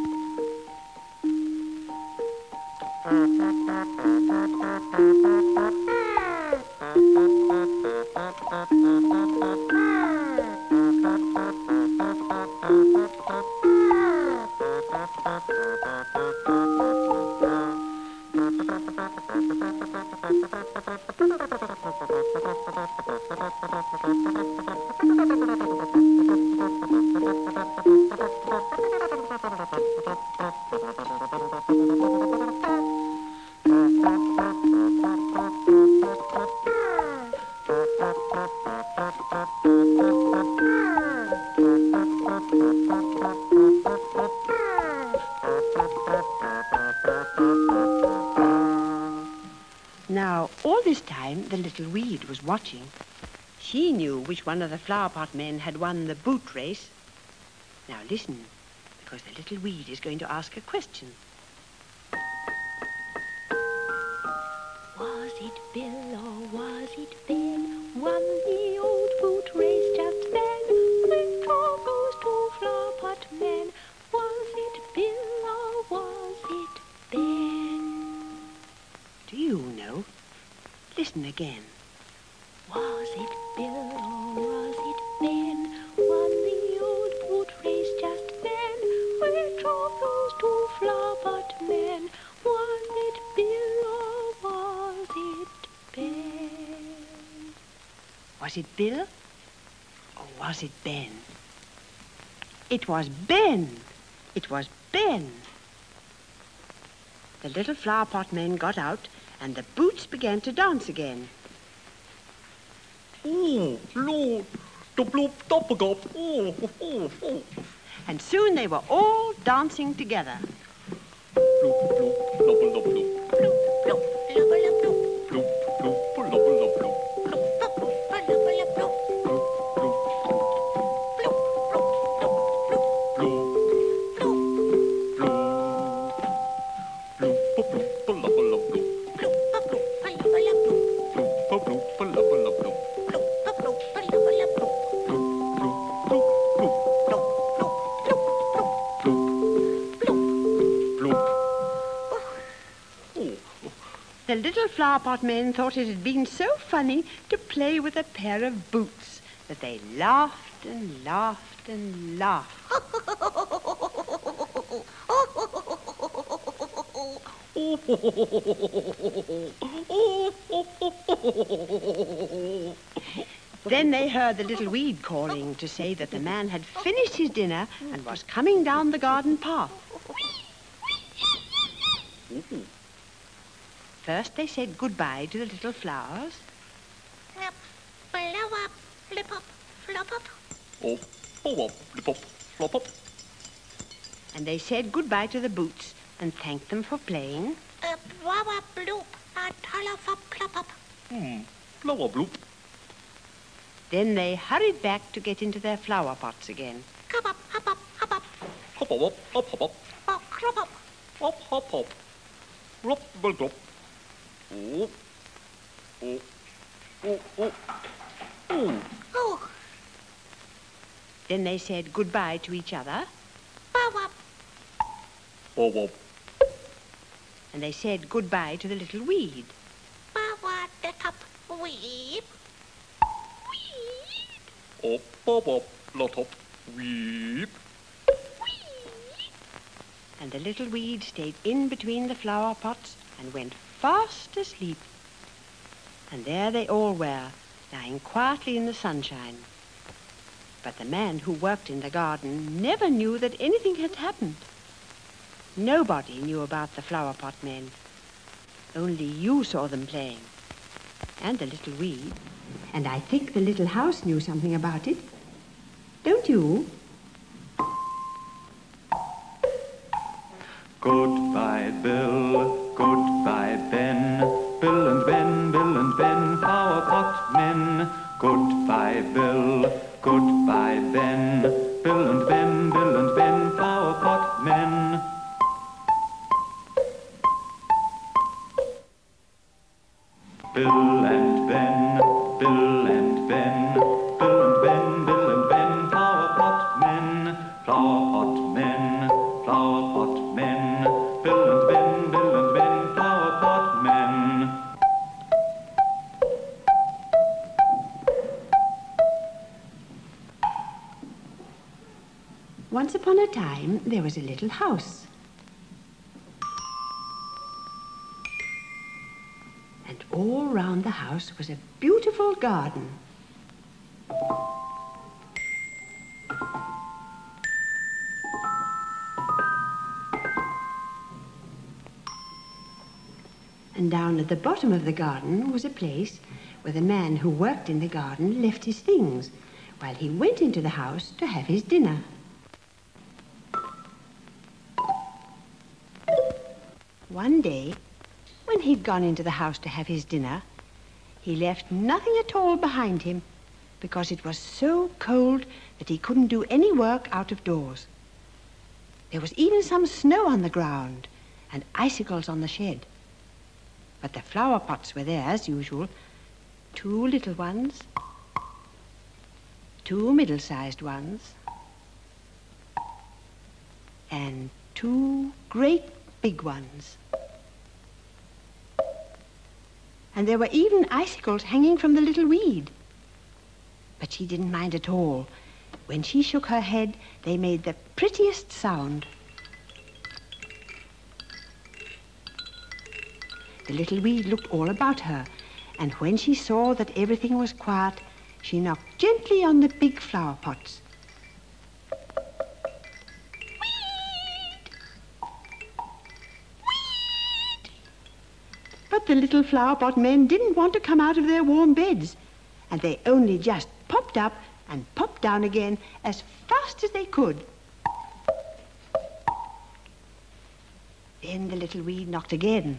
Speaker 2: Now, all this time, the little weed was watching. She knew which one of the Flowerpot men had won the boot race. Now listen, because the little weed is going to ask a question.
Speaker 5: Was it Bill or was it Ben? Won the old boot race just then. With all those two Flowerpot men. Was it Bill or was it Ben?
Speaker 2: Do you know? Listen again.
Speaker 5: Was it Bill or was it Ben? Won the old boot race just then. Which of those two Flowerpot men? Was it Bill or was it Ben?
Speaker 2: Was it Bill or was it Ben? It was Ben. It was Ben. The little Flowerpot men got out and the boots began to dance again.
Speaker 3: Oh, Lord, the bloop doppelgop. Oh, oh, oh.
Speaker 2: And soon they were all dancing together.
Speaker 3: Bloop, bloop, lobble, lobble, bloop.
Speaker 4: Bloop, bloop, lubba, lub, bloop.
Speaker 3: Bloop, bloop, lobble, lobble, bloop.
Speaker 4: Bloop, bloop, bloop, lubba, lub, bloop.
Speaker 3: Bloop, bloop,
Speaker 4: Bloop, bloop, bloop, bloop.
Speaker 3: bloop,
Speaker 4: Bloop,
Speaker 3: bloop, bloop, bloop, lobble, lobble, bloop.
Speaker 4: bloop, bloop, bloop, lubba, lub, bloop.
Speaker 3: Bloop, bloop, bloop, lobble, lobble, bloop.
Speaker 4: Bloop, bloop, bloop, lubba, lub, bloop.
Speaker 3: Bloop, bloop, bloop, bloop.
Speaker 4: Bloop, bloop, bloop, bloop.
Speaker 3: Bloop,
Speaker 4: Bloop.
Speaker 3: bloop.
Speaker 2: The little Flowerpot men thought it had been so funny to play with a pair of boots that they laughed and laughed and laughed. Then they heard the little weed calling to say that the man had finished his dinner and was coming down the garden path. First they said goodbye to the little flowers.
Speaker 4: Up, blow up, flip up, flop up.
Speaker 3: Oh, oh, up, flip up, flop up.
Speaker 2: And they said goodbye to the boots and thanked them for playing.
Speaker 4: Up, wow up, bloop, a tullop up, clop up.
Speaker 3: Hmm, flower bloop.
Speaker 2: Then they hurried back to get into their flower pots again.
Speaker 4: Cup up, hop up, hop up.
Speaker 3: Hop, up, up, up, hop, up.
Speaker 4: Oh, clop up.
Speaker 3: Hop, hop, hop. Rop, bul, glop. Oh, oh, oh, oh, oh.
Speaker 4: Oh,
Speaker 2: Then they said goodbye to each other.
Speaker 4: bow up.
Speaker 3: Oh, oh,
Speaker 2: And they said goodbye to the little weed.
Speaker 4: Bow up, the cup, weep. Weep.
Speaker 3: oh, bob, up, lot up, weep.
Speaker 2: And the little weed stayed in between the flower pots and went fast asleep. And there they all were, lying quietly in the sunshine. But the man who worked in the garden never knew that anything had happened. Nobody knew about the flower pot men. Only you saw them playing. And the little weed. And I think the little house knew something about it. Don't you?
Speaker 1: Goodbye, Bill, goodbye, Ben. Bill and Ben, Bill and Ben, Flowerpot men. Goodbye, Bill, goodbye, Ben. Bill and Ben, Bill and Ben, Flowerpot men. Bill and Ben, Bill and Ben, Bill and Ben, Bill and Ben, Flowerpot men, Flowerpot men, Flowerpot men, Bill and Ben, Bill and Ben, Flowerpot men.
Speaker 2: Once upon a time, there was a little house. And all round the house was a beautiful garden. And down at the bottom of the garden was a place where the man who worked in the garden left his things while he went into the house to have his dinner. One day, when he'd gone into the house to have his dinner, he left nothing at all behind him because it was so cold that he couldn't do any work out of doors. There was even some snow on the ground and icicles on the shed. But the flower pots were there as usual. Two little ones, two middle-sized ones, and two great big ones. And there were even icicles hanging from the little weed. But she didn't mind at all. When she shook her head, they made the prettiest sound. The little weed looked all about her, and when she saw that everything was quiet, she knocked gently on the big flower pots. But the little flower pot men didn't want to come out of their warm beds, and they only just popped up and popped down again as fast as they could. Then the little weed knocked again.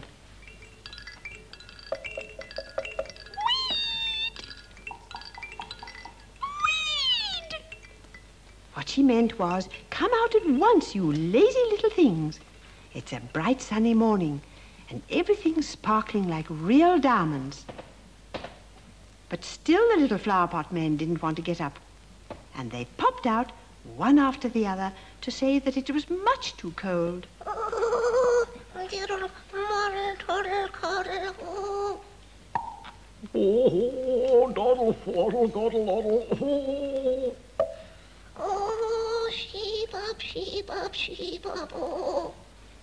Speaker 2: What she meant was, come out at once, you lazy little things. It's a bright sunny morning, and everything's sparkling like real diamonds. But still the little flower pot men didn't want to get up, and they popped out, one after the other, to say that it was much too cold.
Speaker 4: Oh, little mother, toddle, cuddle, oh.
Speaker 3: Oh, doddle, waddle, doddle, doddle, oh.
Speaker 4: Oh, sheep up, sheep up, sheep up, oh.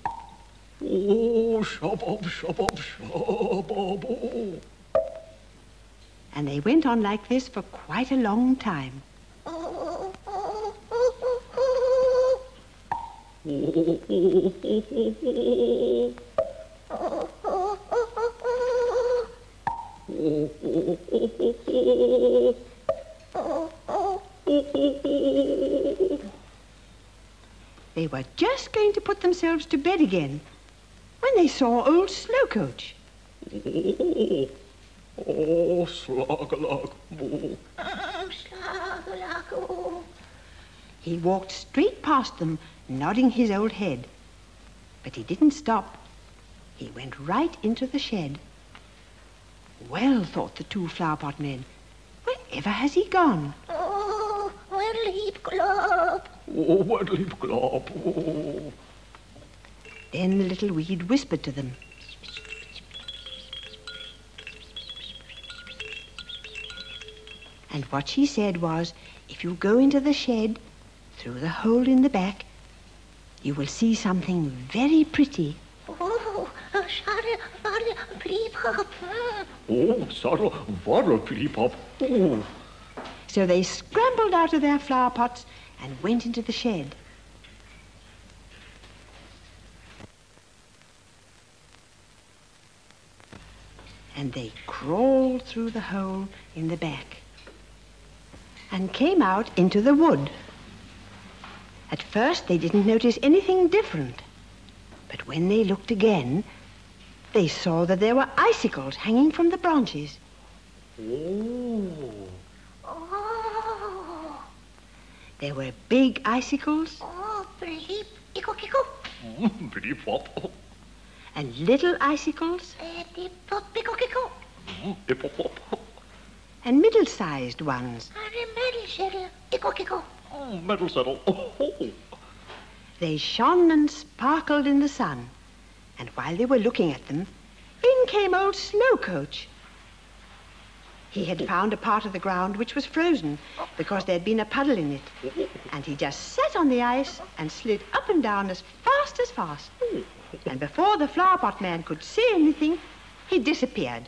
Speaker 3: Oh, shub up, shub up, shub up, oh.
Speaker 2: And they went on like this for quite a long time.
Speaker 4: Oh, oh, oh, oh, oh.
Speaker 3: Oh, oh, oh, oh,
Speaker 4: Oh, oh, oh, oh, oh.
Speaker 3: oh, oh, oh, oh.
Speaker 4: Oh, oh.
Speaker 2: They were just going to put themselves to bed again when they saw old Slowcoach.
Speaker 3: Oh, oh, slug-a-lug, oh.
Speaker 4: Um, slag-a-lag, oh.
Speaker 2: He walked straight past them, nodding his old head. But he didn't stop. He went right into the shed. Well, thought the two flower pot men, wherever has he gone?
Speaker 4: Oh, Wedleep Glob.
Speaker 3: Oh, Wedleep Glob, oh.
Speaker 2: Then the little weed whispered to them. And what she said was, if you go into the shed, through the hole in the back, you will see something very pretty.
Speaker 4: Oh, sorry, sorry, pleep up.
Speaker 3: Oh, sorry, waddle, pleep up, oh.
Speaker 2: So they scrambled out of their flower pots and went into the shed. And they crawled through the hole in the back and came out into the wood. At first they didn't notice anything different, but when they looked again, they saw that there were icicles hanging from the branches.
Speaker 3: Oh.
Speaker 4: Oh,
Speaker 2: There were big icicles
Speaker 4: oh, bleep, iko, kiko.
Speaker 3: Mm, bleep up, oh.
Speaker 2: and little icicles
Speaker 4: Eh, bleep, pop, iko, kiko.
Speaker 3: Mm, dip up, up, oh.
Speaker 2: and middle-sized ones.
Speaker 4: And a medal settle, iko, kiko.
Speaker 3: Oh, metal settle, oh, oh.
Speaker 2: They shone and sparkled in the sun, and while they were looking at them, in came old Slowcoach. He had found a part of the ground which was frozen because there'd been a puddle in it, and he just sat on the ice and slid up and down as fast as fast. And before the flower pot man could say anything, he disappeared.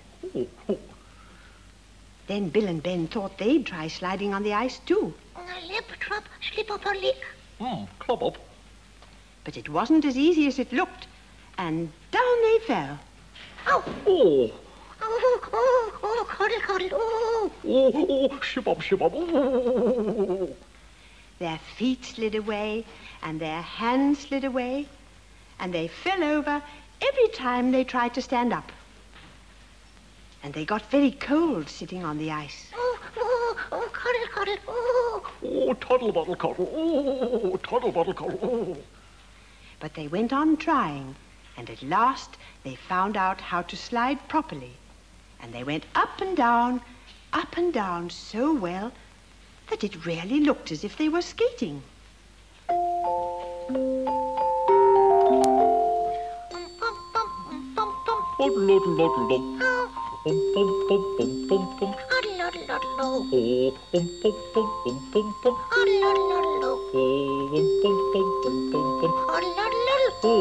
Speaker 2: Then Bill and Ben thought they'd try sliding on the ice too,
Speaker 4: A lip trap, slip up a lick.
Speaker 3: Mm, club up.
Speaker 2: but it wasn't as easy as it looked, and down they fell.
Speaker 4: Ow.
Speaker 3: Oh,
Speaker 4: Oh, oh, oh, cuddle, cuddle, oh.
Speaker 3: oh, oh, shib up, shib up, oh.
Speaker 2: Their feet slid away, and their hands slid away, and they fell over every time they tried to stand up. And they got very cold sitting on the ice.
Speaker 4: Oh, oh, oh, cuddle. cuddle, cuddle, oh.
Speaker 3: Oh, toddle bottle cuddle. Oh, toddle bottle cuddle. Oh.
Speaker 2: But they went on trying, and at last they found out how to slide properly. And they went up and down, up and down so well that it really looked as if they were skating.
Speaker 3: Toddle, toddle, toddle, toddle. Bum, bum, bum, bum, bum, bum.
Speaker 4: Huddle, huddle, huddle, oh.
Speaker 3: Oh, bum, bum, bum, bum, bum, bum.
Speaker 4: Huddle, huddle, huddle, oh.
Speaker 3: Oh, bum, bum, bum, bum, bum, bum.
Speaker 4: Huddle, huddle, huddle.
Speaker 3: Oh.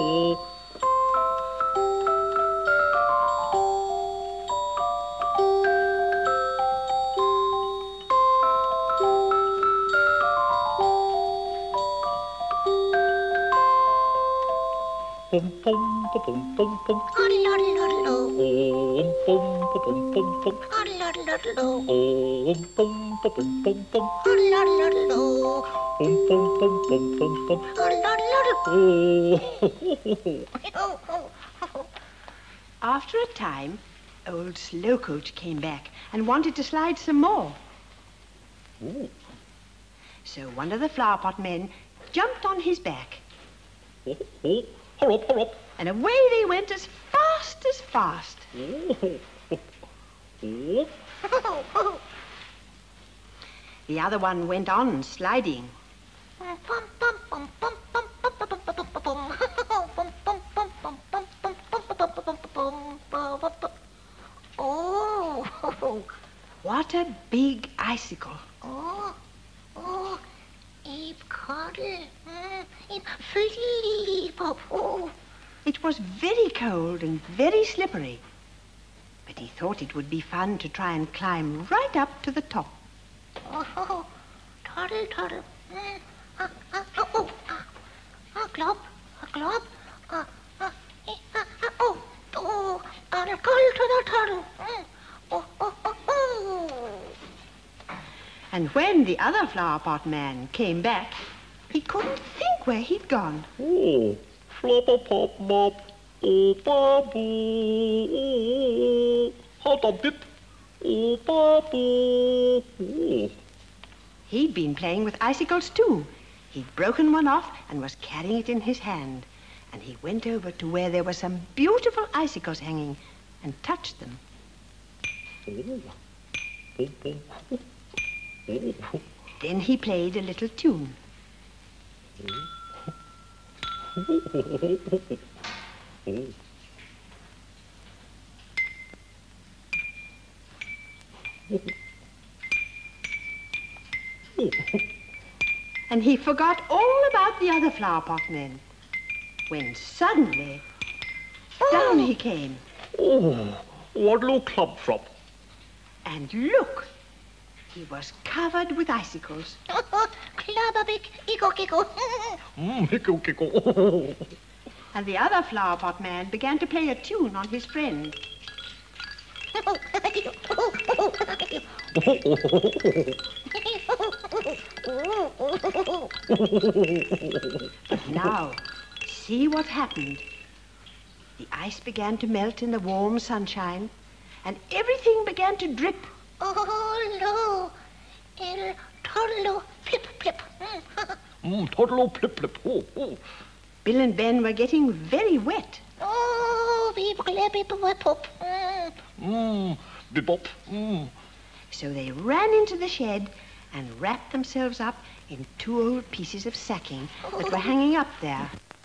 Speaker 3: Bum, bum, bum, bum, bum.
Speaker 4: Huddle, huddle, huddle, oh.
Speaker 3: Oh, bum, bum, bum, bum.
Speaker 4: Huddle, huddle, huddle, oh.
Speaker 3: Oh, bum, bum, bum, bum.
Speaker 4: Huddle, huddle, huddle, oh.
Speaker 3: Bum, bum, bum, bum, bum, bum.
Speaker 4: Huddle, huddle, huddle.
Speaker 3: Oh.
Speaker 4: Oh, oh, oh.
Speaker 2: After a time, old Slowcoach came back and wanted to slide some more.
Speaker 3: Oh.
Speaker 2: So one of the flowerpot men jumped on his back,
Speaker 3: Oh, oh. Hurry up, hurry up.
Speaker 2: and away they went as fast as fast.
Speaker 3: Oh. Oh.
Speaker 4: Oh, oh.
Speaker 2: The other one went on sliding.
Speaker 4: Bum, bum, bum, bum, bum, bum, bum, bum, bum, bum, bum, bum. Bum, bum, bum, bum, bum, bum, bum, bum, bum, bum, bum, bum, bum, bum. Oh,
Speaker 2: What a big icicle.
Speaker 4: oh, oh, Eep cuddle, mm, Eep flip, oh,
Speaker 2: It was very cold and very slippery, but he thought it would be fun to try and climb right up to the top.
Speaker 4: oh, toddle, toddle, mm, ah, ah, oh, oh, ah, ah, glop, ah, glop, ah, ah, eh, ah, ah, oh, oh, toddle, cuddle to the toddle, mm, oh, oh, oh, oh.
Speaker 2: And when the other flowerpot man came back, he couldn't think where he'd gone.
Speaker 3: Oh, flopper pop mop, oh babu, oh, hot a bip, oh babu, oh.
Speaker 2: He'd been playing with icicles too. He'd broken one off and was carrying it in his hand. And he went over to where there were some beautiful icicles hanging and touched them.
Speaker 3: Oh, oh, oh, oh.
Speaker 2: Then he played a little tune. And he forgot all about the other flowerpot men, when suddenly down he came.
Speaker 3: Oh, what little club frop.
Speaker 2: And look, he was covered with icicles.
Speaker 4: Klabberbick, iko, kiko.
Speaker 3: Mmm, hicko, kicko.
Speaker 2: And the other flowerpot man began to play a tune on his friend. But now, see what happened. The ice began to melt in the warm sunshine, and everything began to drip.
Speaker 4: Oh, lo, el toddle, flip, flip.
Speaker 3: Mmm, toddle, plip, plip. Oh, oh.
Speaker 2: Bill and Ben were getting very wet.
Speaker 4: Oh, beep, gleb, beep, whip, up.
Speaker 3: Mmm, bebop. Mmm.
Speaker 2: So they ran into the shed and wrapped themselves up in two old pieces of sacking that were hanging up there.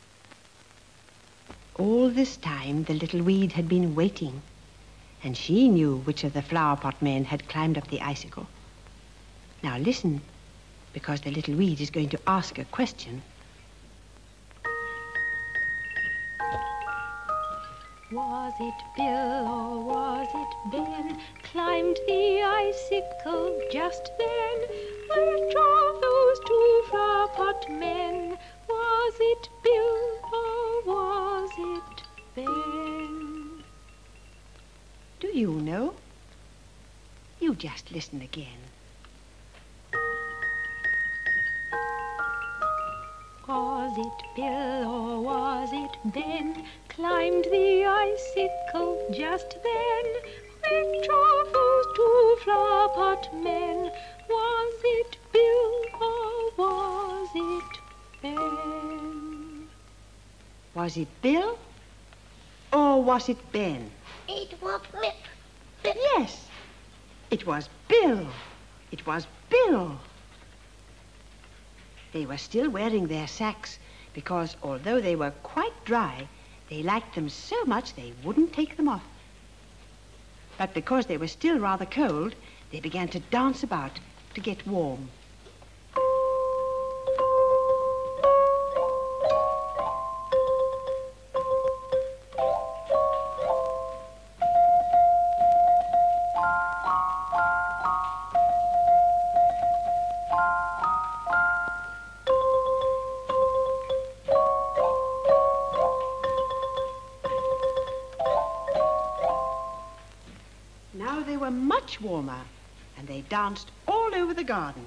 Speaker 2: All this time, the little weed had been waiting, and she knew which of the flowerpot men had climbed up the icicle. Now listen, because the little weed is going to ask a question.
Speaker 5: Was it Bill or was it Ben climbed the icicle just then? Which of those two flowerpot men? Was it Bill or was it Ben?
Speaker 2: Do you know? You just listen again.
Speaker 5: Was it Bill or was it Ben climbed the icicle just then? Which of those two flowerpot men was
Speaker 2: Was it Bill or was it Ben?
Speaker 4: It was me.
Speaker 2: Yes, it was Bill. It was Bill. They were still wearing their sacks because although they were quite dry, they liked them so much they wouldn't take them off. But because they were still rather cold, they began to dance about to get warm. Now they were much warmer, and they danced all over the garden.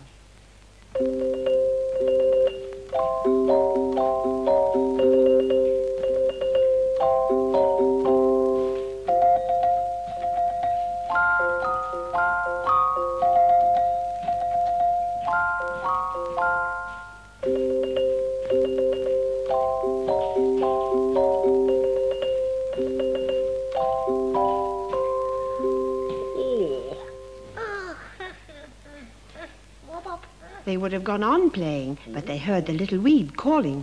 Speaker 2: They would have gone on playing, but they heard the little weed calling.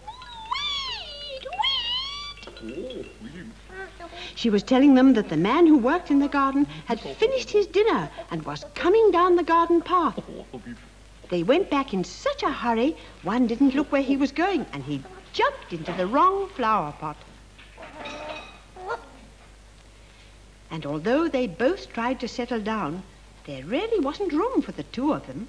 Speaker 2: She was telling them that the man who worked in the garden had finished his dinner and was coming down the garden path. They went back in such a hurry, one didn't look where he was going, and he jumped into the wrong flower pot. And although they both tried to settle down, there really wasn't room for the two of them.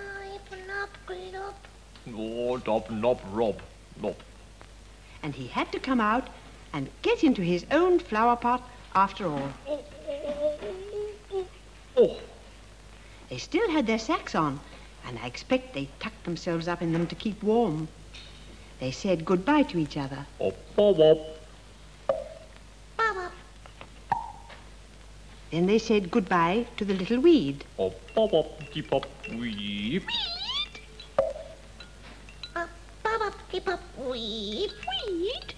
Speaker 3: No, dop, nop, rob, nop.
Speaker 2: And he had to come out and get into his own flower pot after all.
Speaker 3: Oh.
Speaker 2: They still had their sacks on, and I expect they tucked themselves up in them to keep warm. They said goodbye to each other.
Speaker 3: Op, op, op.
Speaker 2: Then they said goodbye to the little weed.
Speaker 3: Op, op, op, keep up, weep.
Speaker 4: Keep up, weed, weed.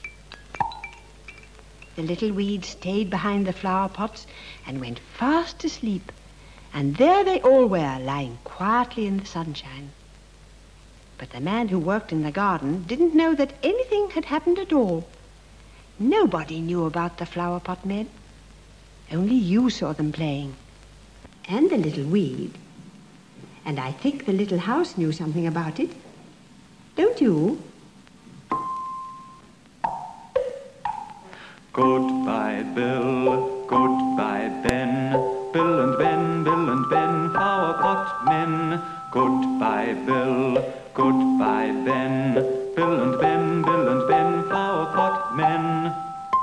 Speaker 2: The little weed stayed behind the flower pots and went fast asleep. And there they all were, lying quietly in the sunshine. But the man who worked in the garden didn't know that anything had happened at all. Nobody knew about the Flowerpot Men. Only you saw them playing. And the little weed. And I think the little house knew something about it. Don't you?
Speaker 1: Goodbye, Bill, goodbye, Ben. Bill and Ben, Bill and Ben, Flowerpot Men. Goodbye, Bill, goodbye, Ben. Bill and Ben, Bill and Ben, Flowerpot Men.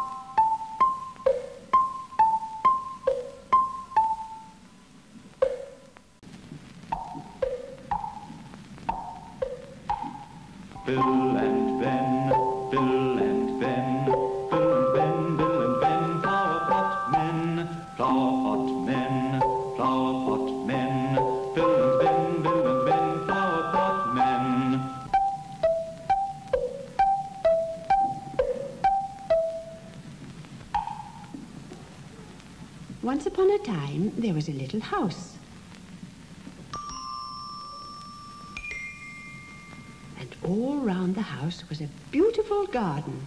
Speaker 1: Bill and Ben, Bill and Ben, Bill and Ben, Bill and Ben, Flowerpot Men, Flowerpot Men, Flowerpot Men, Bill and Ben, Bill and Ben, Flowerpot Men.
Speaker 2: Once upon a time, there was a little house. All round the house was a beautiful garden.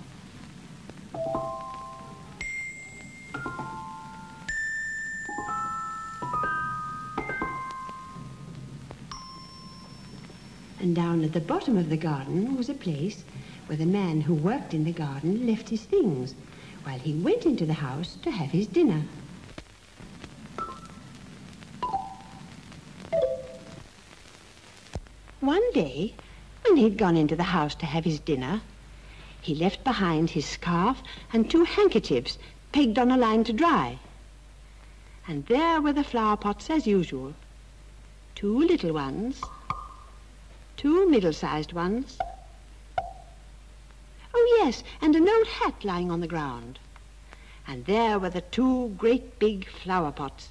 Speaker 2: And down at the bottom of the garden was a place where the man who worked in the garden left his things while he went into the house to have his dinner. One day, when he'd gone into the house to have his dinner, he left behind his scarf and two handkerchiefs pegged on a line to dry. And there were the flower pots as usual. Two little ones, two middle-sized ones. Oh, yes, and an old hat lying on the ground. And there were the two great big flower pots.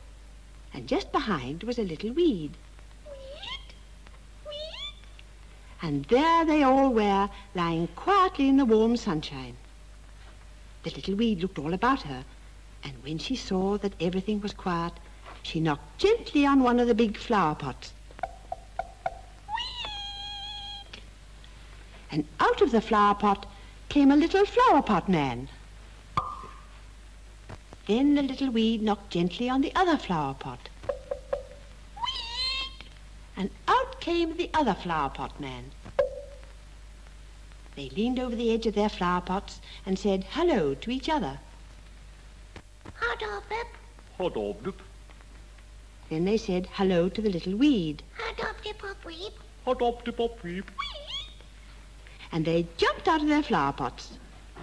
Speaker 2: And just behind was a little weed. And there they all were, lying quietly in the warm sunshine. The little weed looked all about her, and when she saw that everything was quiet, she knocked gently on one of the big flower pots. And out of the flower pot came a little flower pot man. Then the little weed knocked gently on the other flower pot. And out came the other flower pot man. They leaned over the edge of their flower pots and said hello to each other.
Speaker 4: Hello, Blip.
Speaker 3: Hello, Blip.
Speaker 2: Then they said hello to the little weed.
Speaker 4: Hello, Blip, Blip, Blip.
Speaker 3: Hello, Blip, Blip, Blip.
Speaker 2: And they jumped out of their flower pots.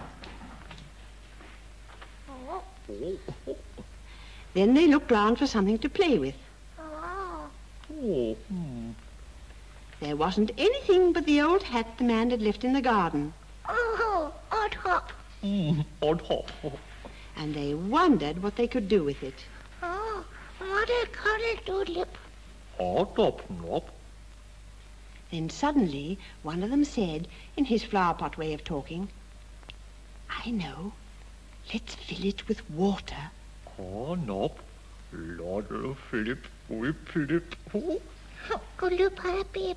Speaker 4: Oh,
Speaker 3: Oh,
Speaker 2: Then they looked round for something to play with.
Speaker 4: oh.
Speaker 3: oh, hmm.
Speaker 2: There wasn't anything but the old hat the man had left in the garden.
Speaker 4: Oh, odd hop.
Speaker 3: Mm, odd hop.
Speaker 2: And they wondered what they could do with it.
Speaker 4: Oh, what a color tulip.
Speaker 3: Odd hop, nop.
Speaker 2: Then suddenly one of them said, in his flower pot way of talking, I know. Let's fill it with water.
Speaker 3: Oh, nop. Lord, Philip, whip, Philip. Oh.
Speaker 4: Tulip, happy.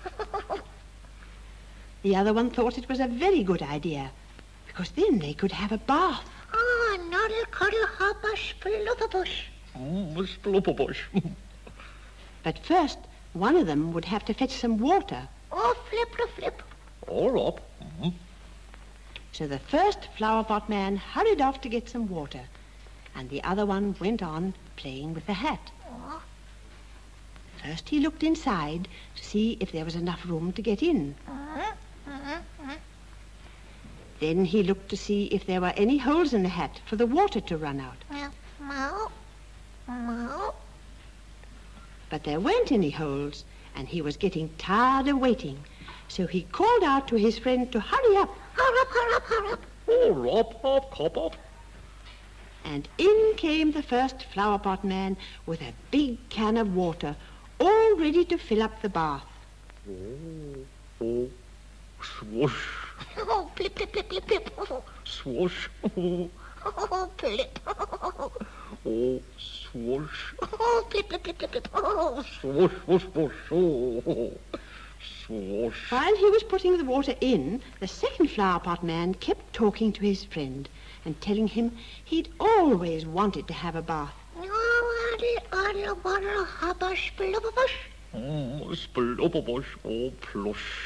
Speaker 2: The other one thought it was a very good idea, because then they could have a bath.
Speaker 4: Oh, another color hopper splupperbush.
Speaker 3: Mm, splupperbush.
Speaker 2: But first, one of them would have to fetch some water.
Speaker 4: Oh, flip the flip.
Speaker 3: All up. Mm.
Speaker 2: So the first flower pot man hurried off to get some water, and the other one went on playing with the hat.
Speaker 4: Oh,
Speaker 2: First he looked inside to see if there was enough room to get in.
Speaker 4: uh, uh, uh.
Speaker 2: Then he looked to see if there were any holes in the hat for the water to run out.
Speaker 4: Meow, meow, meow.
Speaker 2: But there weren't any holes, and he was getting tired of waiting. So he called out to his friend to hurry up,
Speaker 4: Hurry up, hurry up, hurry up.
Speaker 3: All up, hop, cop up.
Speaker 2: and in came the first flower pot man with a big can of water, all ready to fill up the bath.
Speaker 3: Oh, oh, swoosh,
Speaker 4: Oh, blip, blip, blip, blip, blip. Oh,
Speaker 3: swoosh. Oh,
Speaker 4: oh, blip. Oh,
Speaker 3: oh, swoosh.
Speaker 4: oh, blip, blip, blip, blip, blip. Oh,
Speaker 3: Swoosh, swoosh, swoosh, oh, swoosh.
Speaker 2: While he was putting the water in, the second flower pot man kept talking to his friend and telling him he'd always wanted to have a bath.
Speaker 4: oh, addle, addle, waddle, hopper, splupperbush.
Speaker 3: Mm, splupperbush, oh, plush.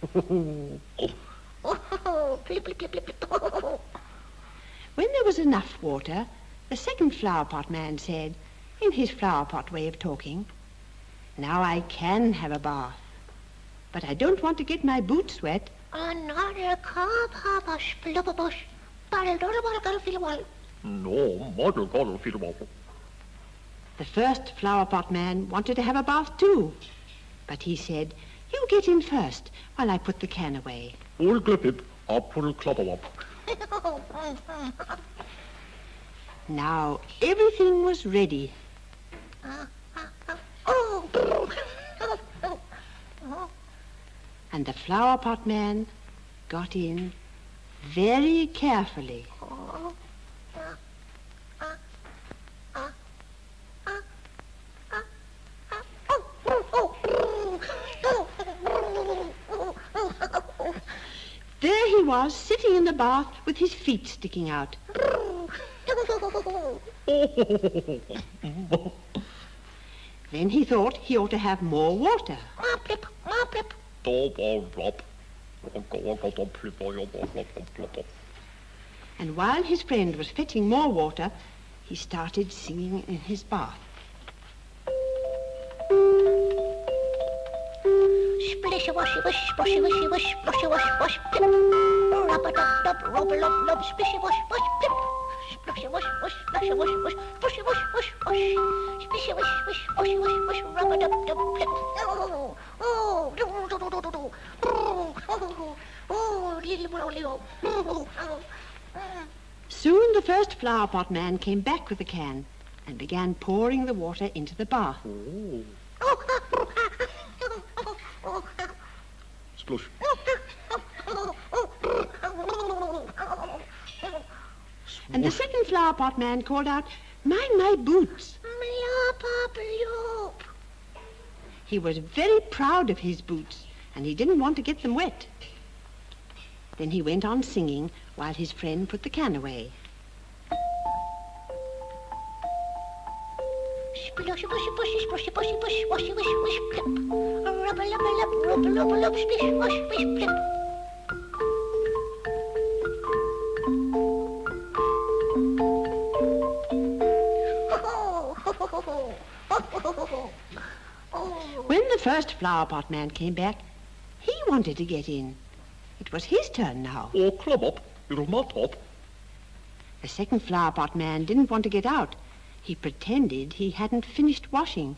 Speaker 4: Oh, blip, blip, blip, blip, blip. Oh,
Speaker 2: When there was enough water, the second flower pot man said, in his flower pot way of talking, now I can have a bath, but I don't want to get my boots wet.
Speaker 4: another cob, hopper, splupperbush. Bottle, bottle, bottle, bottle, feel well.
Speaker 3: No, model, model, feel model.
Speaker 2: The first flower pot man wanted to have a bath too, but he said, you get in first while I put the can away.
Speaker 3: All clip up, will clopper up.
Speaker 2: Now everything was ready.
Speaker 4: Oh,
Speaker 2: And the flower pot man got in very carefully. There he was, sitting in the bath with his feet sticking out. Then he thought he ought to have more water.
Speaker 4: Mop-lip, mop-lip.
Speaker 3: Top, all flop. Go, go, go, flip, oh, yo, flop, flop, flop, flop.
Speaker 2: And while his friend was fetching more water, he started singing in his bath.
Speaker 4: Splishy washy wish, splishy wishy wish, splishy wash wash plip. Rub a dub dub, rub a lub lub, splishy wash wash plip. Splishy wash wash, splishy wash wash, splishy wash wash wash. Splishy wish wish, washy wash wash, rub a dub dub plip. Oh, oh, do do do do do do. Oh, oh, oh, little little. Oh, oh.
Speaker 2: Soon the first flower pot man came back with the can and began pouring the water into the bath.
Speaker 3: Oh,
Speaker 4: Oh, oh, oh.
Speaker 3: Splush.
Speaker 2: And the second flower pot man called out, "Mind my boots." He was very proud of his boots, and he didn't want to get them wet. Then he went on singing while his friend put the can away.
Speaker 4: Splushy, bushy, bushy, splushy, bushy, bush, washy, wish, wish, flip. Rubber, lubber, lub, rubber, lubber, lub, splish, wash, wish, flip.
Speaker 2: When the first flower pot man came back, he wanted to get in. It was his turn now.
Speaker 3: Oh, club up. It'll my top.
Speaker 2: The second flower pot man didn't want to get out. He pretended he hadn't finished washing.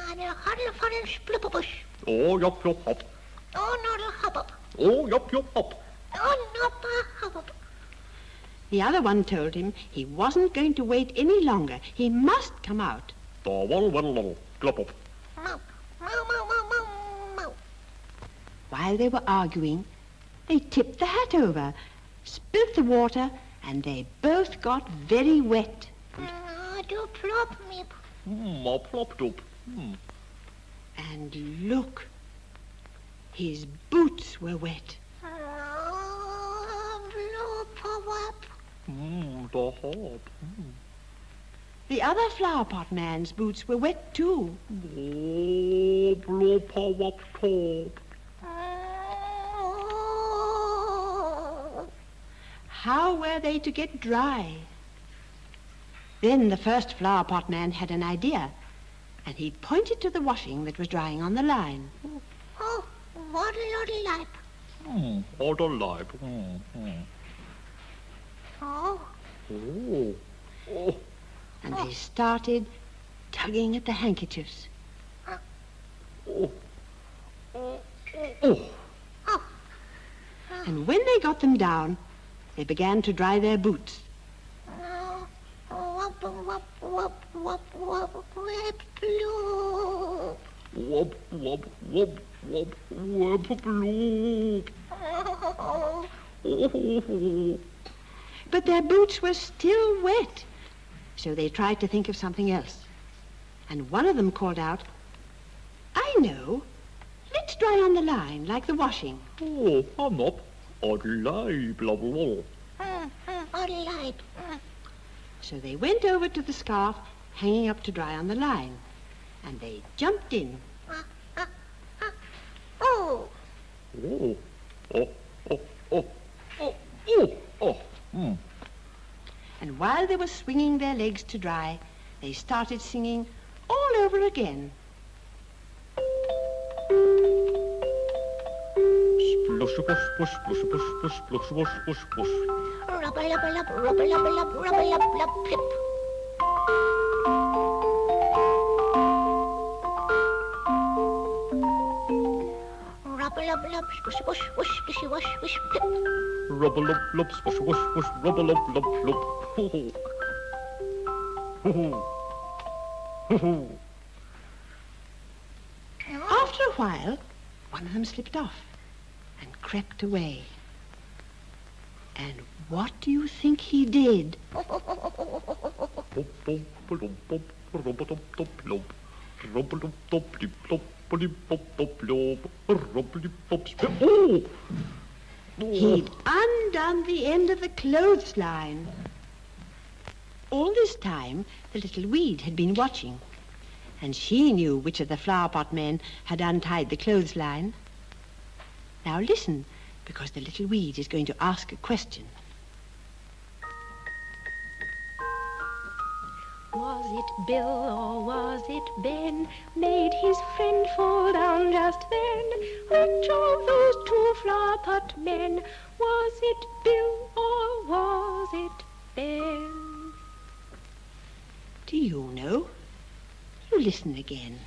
Speaker 3: Oh, yup, yup, hop.
Speaker 4: Oh, not a hop up.
Speaker 3: Oh, yup, yup, hop.
Speaker 4: Oh, not a hop up.
Speaker 2: The other one told him he wasn't going to wait any longer. He must come out.
Speaker 3: Da wall, well, little. Club up.
Speaker 4: Mow, mow, mow, mow, mow, mow.
Speaker 2: While they were arguing, they tipped the hat over, spilt the water, and they both got very wet.
Speaker 4: Ah, do plop me.
Speaker 3: Hmm, I plopped up. Hmm.
Speaker 2: And look, his boots were wet.
Speaker 4: Ah, bloop up.
Speaker 3: Hmm, da hop. Hmm.
Speaker 2: The other flower pot man's boots were wet too.
Speaker 3: Oh, blop up top.
Speaker 2: How were they to get dry? Then the first flower pot man had an idea, and he pointed to the washing that was drying on the line.
Speaker 4: Oh, what a little lap.
Speaker 3: Hmm, what a life. Hmm, hmm.
Speaker 4: Oh,
Speaker 3: Oh, oh.
Speaker 2: And they started tugging at the handkerchiefs.
Speaker 3: Oh, oh, oh.
Speaker 2: And when they got them down, they began to dry their boots.
Speaker 4: oh, wop, wop, wop, wop, wop, wop, bloop.
Speaker 3: Wop, wop, wop, wop, wop, bloop.
Speaker 4: Oh,
Speaker 3: Oh,
Speaker 2: But their boots were still wet. So they tried to think of something else. And one of them called out, "I know. Let's dry on the line like the washing."
Speaker 3: oh, I'm not. I'd lie, blah, blah, blah.
Speaker 4: mm, mm, what a light. Mm.
Speaker 2: So they went over to the scarf hanging up to dry on the line. And they jumped in.
Speaker 4: Ah, ah, ah. Oh,
Speaker 3: Oh, oh, oh, oh, oh, oh, oh. Hmm.
Speaker 2: And while they were swinging their legs to dry, they started singing all over again.
Speaker 3: Splush, push, push, push, push, push, push, push, push, push.
Speaker 4: rubber, lubber, lub, rubber, lubber, lub, rubber, lub, lub, flip. Rubber, lub, lub, squish, wash, wash, squishy, wash, wish, flip.
Speaker 3: Rubber, lub, lub, spush, wush, wush, rubber, lub, lub, lub. Hoo, hoo. Hoo, hoo. Hoo, hoo.
Speaker 2: After a while, one of them slipped off and crept away. And what do you think he did?
Speaker 3: Pop, pop, plop, pop, rubber, dub, dub, lub. Rubber, dub, dub, dip, dub, dip, pop, pop, lub. Rubber, dip, pop, spit. Oh!
Speaker 2: He'd undone the end of the clothesline. All this time, the little weed had been watching, and she knew which of the flower pot men had untied the clothesline. Now listen, because the little weed is going to ask a question.
Speaker 5: Was it Bill or was it Ben made his friend fall down just then? Which of those two flower pot men? Was it Bill or was it Ben?
Speaker 2: Do you know? You listen again.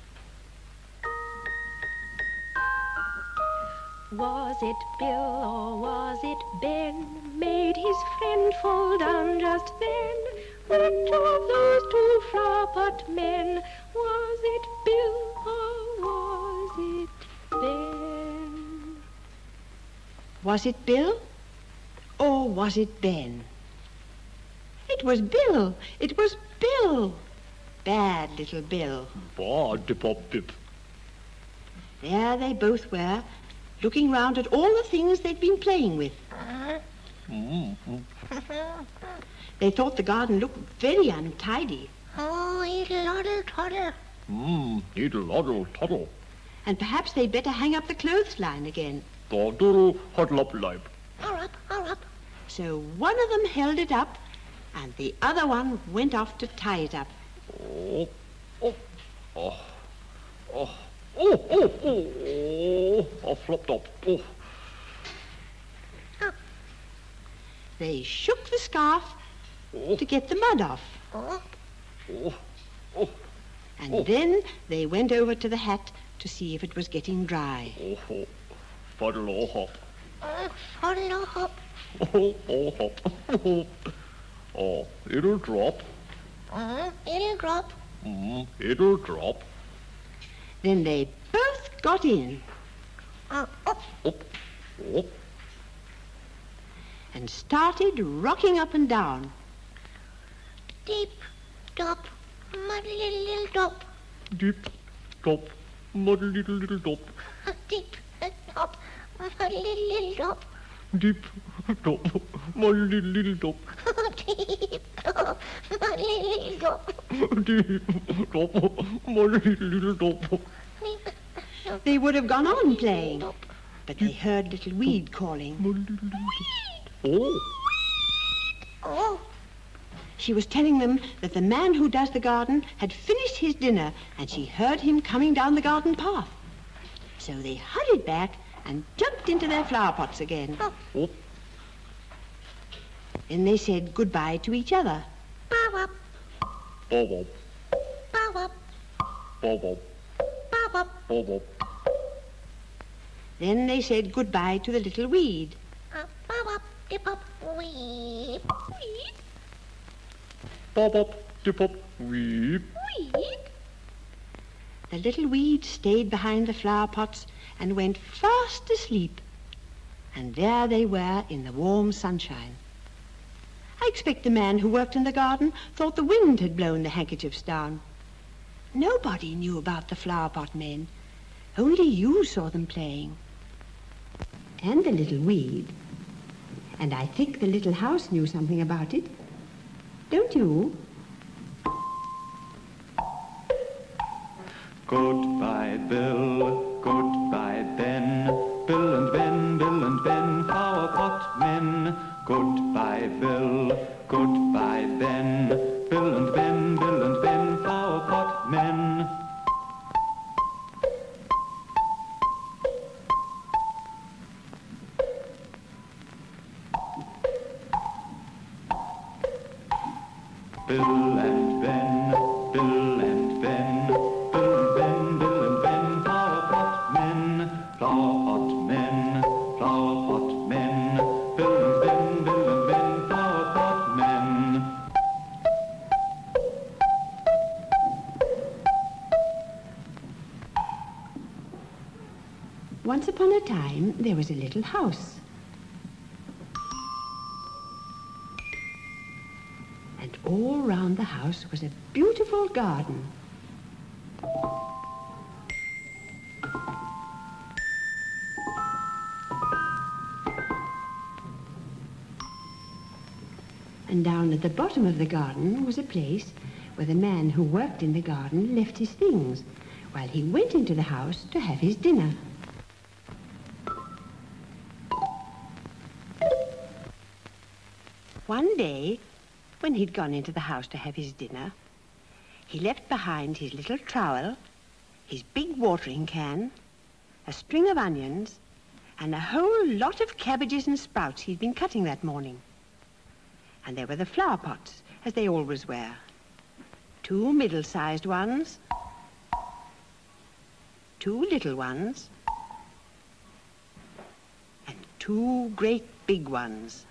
Speaker 5: Was it Bill or was it Ben made his friend fall down just then? Which of those two flower pot men? Was it Bill or was it Ben?
Speaker 2: Was it Bill? Or was it Ben? It was Bill. It was Bill. Bad little Bill.
Speaker 3: Bad dip-up-dip.
Speaker 2: There they both were, looking round at all the things they'd been playing with.
Speaker 3: Mm-hmm.
Speaker 2: They thought the garden looked very untidy.
Speaker 4: Oh, idle toddle.
Speaker 3: Mmm, idle toddle.
Speaker 2: And perhaps they'd better hang up the clothesline again.
Speaker 3: Toddle, huddle up lipe.
Speaker 4: All up, all up.
Speaker 2: So one of them held it up, and the other one went off to tie it up.
Speaker 3: Oh, oh, oh, oh, oh, oh, oh, oh, I flopped up. Oh.
Speaker 2: They shook the scarf
Speaker 3: Oh.
Speaker 2: to get the mud off.
Speaker 4: Oh,
Speaker 3: Oh, oh,
Speaker 2: And
Speaker 3: Oh.
Speaker 2: then they went over to the hat to see if it was getting dry.
Speaker 3: oh, oh, fuddle, oh, hop.
Speaker 4: oh, toddle, hop.
Speaker 3: Oh, oh, hop. Oh, oh, it'll drop.
Speaker 4: Oh, it'll drop.
Speaker 3: Mm, it'll drop.
Speaker 2: Then they both got in
Speaker 4: Oh, oh,
Speaker 3: Up, up.
Speaker 2: and started rocking up and down.
Speaker 4: deep, top, muddy little, little top.
Speaker 3: Deep, top, muddy little, little top.
Speaker 4: Deep, top, muddy little, little top.
Speaker 3: Deep, top, muddy little, little top.
Speaker 4: Deep, top, muddy little top.
Speaker 3: Deep, top, muddy little, little top.
Speaker 2: They would have gone on playing, but they heard little Weed calling.
Speaker 3: Muddy little, little top. Oh,
Speaker 4: Oh,
Speaker 2: She was telling them that the man who does the garden had finished his dinner, and she heard him coming down the garden path. So they hurried back and jumped into their flower pots again.
Speaker 3: oh,
Speaker 2: Then they said goodbye to each other.
Speaker 4: bow up,
Speaker 3: bob, bob,
Speaker 4: bow up,
Speaker 3: bob, bob,
Speaker 4: bow up.
Speaker 3: bob, bob.
Speaker 2: Then they said goodbye to the little Weed.
Speaker 4: Uh, bow up, dip up, weep, weep,
Speaker 3: Bob up, dip up, weep.
Speaker 4: weep.
Speaker 2: The little Weed stayed behind the flower pots and went fast asleep. And there they were in the warm sunshine. I expect the man who worked in the garden thought the wind had blown the handkerchiefs down. Nobody knew about the Flowerpot Men. Only you saw them playing. And the little Weed. And I think the little house knew something about it. Don't you?
Speaker 1: Goodbye, Bill, goodbye, Ben. Bill and Ben, Bill and Ben, Flowerpot Men. Goodbye, Bill, goodbye, Ben. Bill and Ben, Bill and Ben, Flowerpot Men. Bill and Ben, Bill and Ben, Bill and Ben, Bill and Ben, Flowerpot Men, Flowerpot Men, Flowerpot Men, Bill and Ben, Bill and Ben, Flowerpot Men.
Speaker 2: Once upon a time, there was a little house. And all round the house was a beautiful garden. And down at the bottom of the garden was a place where the man who worked in the garden left his things while he went into the house to have his dinner. One day, when he'd gone into the house to have his dinner, he left behind his little trowel, his big watering can, a string of onions, and a whole lot of cabbages and sprouts he'd been cutting that morning. And there were the flower pots, as they always were. Two middle-sized ones, two little ones, and two great big ones.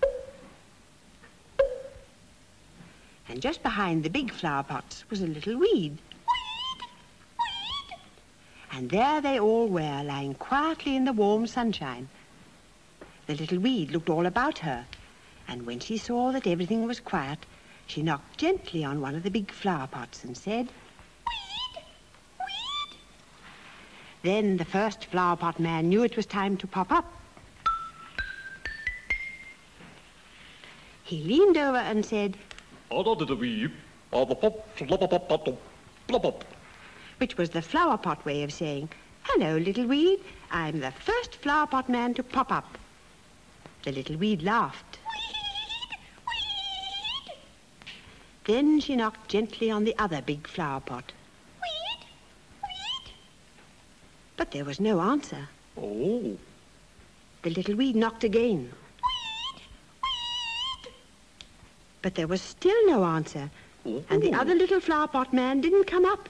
Speaker 2: And just behind the big flower pots was a little Weed. Weed! Weed! And there they all were, lying quietly in the warm sunshine. The little weed looked all about her, and when she saw that everything was quiet, she knocked gently on one of the big flower pots and said, "Weed! Weed!" Then the first flower pot man knew it was time to pop up. He leaned over and said, which was the flower pot way of saying, "Hello, little weed, I'm the first flower pot man to pop up." The little weed laughed. "Weed! Weed!" Then she knocked gently on the other big flower pot. "Weed! Weed!" But there was no answer.
Speaker 3: Oh.
Speaker 2: The little weed knocked again.
Speaker 4: Weed! Weed!
Speaker 2: But there was still no answer, and the other little flower pot man didn't come up.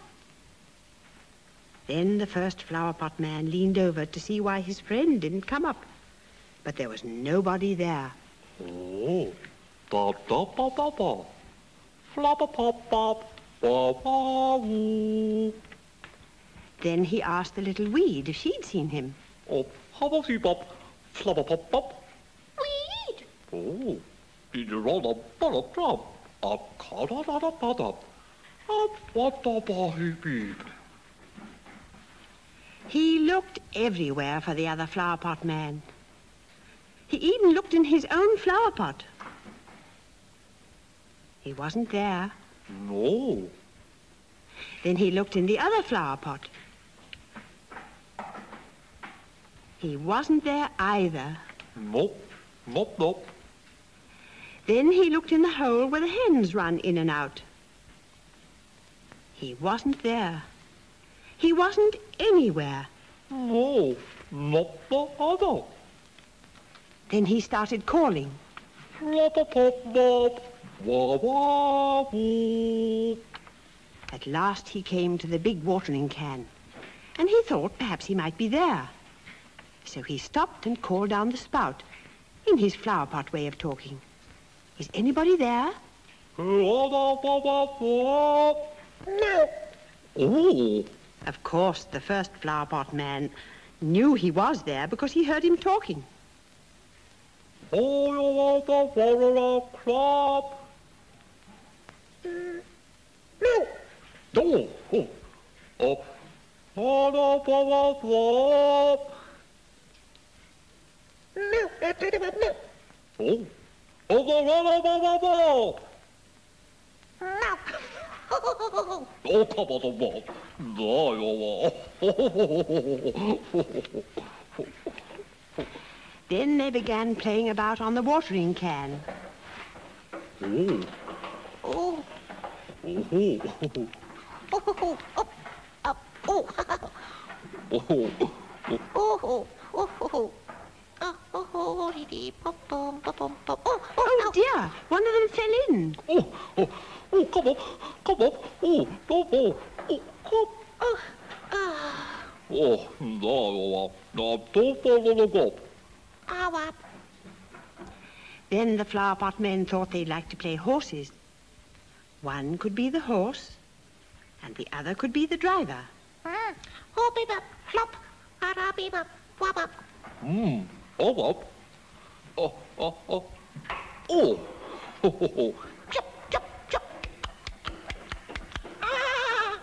Speaker 2: Then the first flower pot man leaned over to see why his friend didn't come up. But there was nobody there.
Speaker 3: Oh. Da da ba ba ba. Floppa pop pop. Ba ba woo.
Speaker 2: Then he asked the little weed if she'd seen him.
Speaker 3: Oh, hobblety bop. Floppa pop pop.
Speaker 4: Weed!
Speaker 3: Oh. Did you roll a bottle drop? Up, caught out of a butter. Up, what the boy beep.
Speaker 2: He looked everywhere for the other flower pot man. He even looked in his own flower pot. He wasn't there.
Speaker 3: No.
Speaker 2: Then he looked in the other flower pot. He wasn't there either.
Speaker 3: Nope. Nope, nope.
Speaker 2: Then he looked in the hole where the hens run in and out. He wasn't there. He wasn't anywhere.
Speaker 3: No. Not the other.
Speaker 2: Then he started calling.
Speaker 3: Floppa pop pop. Wah wah woo.
Speaker 2: At last he came to the big watering can, and he thought perhaps he might be there. So he stopped and called down the spout, in his flower pot way of talking. "Is anybody there?"
Speaker 3: No. Oh.
Speaker 2: Of course, the first flower pot man knew he was there because he heard him talking.
Speaker 3: Oh, you want the water crop?
Speaker 4: No!
Speaker 3: No. Oh. Oh. Oh, no, no, no.
Speaker 4: No! No!
Speaker 3: Oh. Oh, no, no, no, no, no, no.
Speaker 4: No!
Speaker 3: Oh, come on, the wall. No, you
Speaker 2: Then they began playing about on the watering can.
Speaker 3: Oh.
Speaker 4: Oh!
Speaker 3: Oh.
Speaker 4: Oh! Oh! Oh! Oh!
Speaker 3: Oh.
Speaker 4: Oh! Oh! Oh! Oh, oh, oh, dee pop, pom, pop, pom, pop. Oh, oh,
Speaker 2: Oh,
Speaker 4: ow.
Speaker 2: dear, one of them fell in.
Speaker 3: Oh, oh, oh, come up, come up. Oh, no, no. Oh, come.
Speaker 4: Oh, ah,
Speaker 3: Oh, no, no, no, don't fall on the gop.
Speaker 4: ow, up.
Speaker 2: Then the flower pot men thought they'd like to play horses. One could be the horse, and the other could be the driver.
Speaker 4: Mm. Oh, beep, up, flop. Ah, beep, up, wop, up.
Speaker 3: Hmm, oh, up. Oh, oh, oh. Oh, oh, oh, oh.
Speaker 4: Chop, chop, chop. Ah!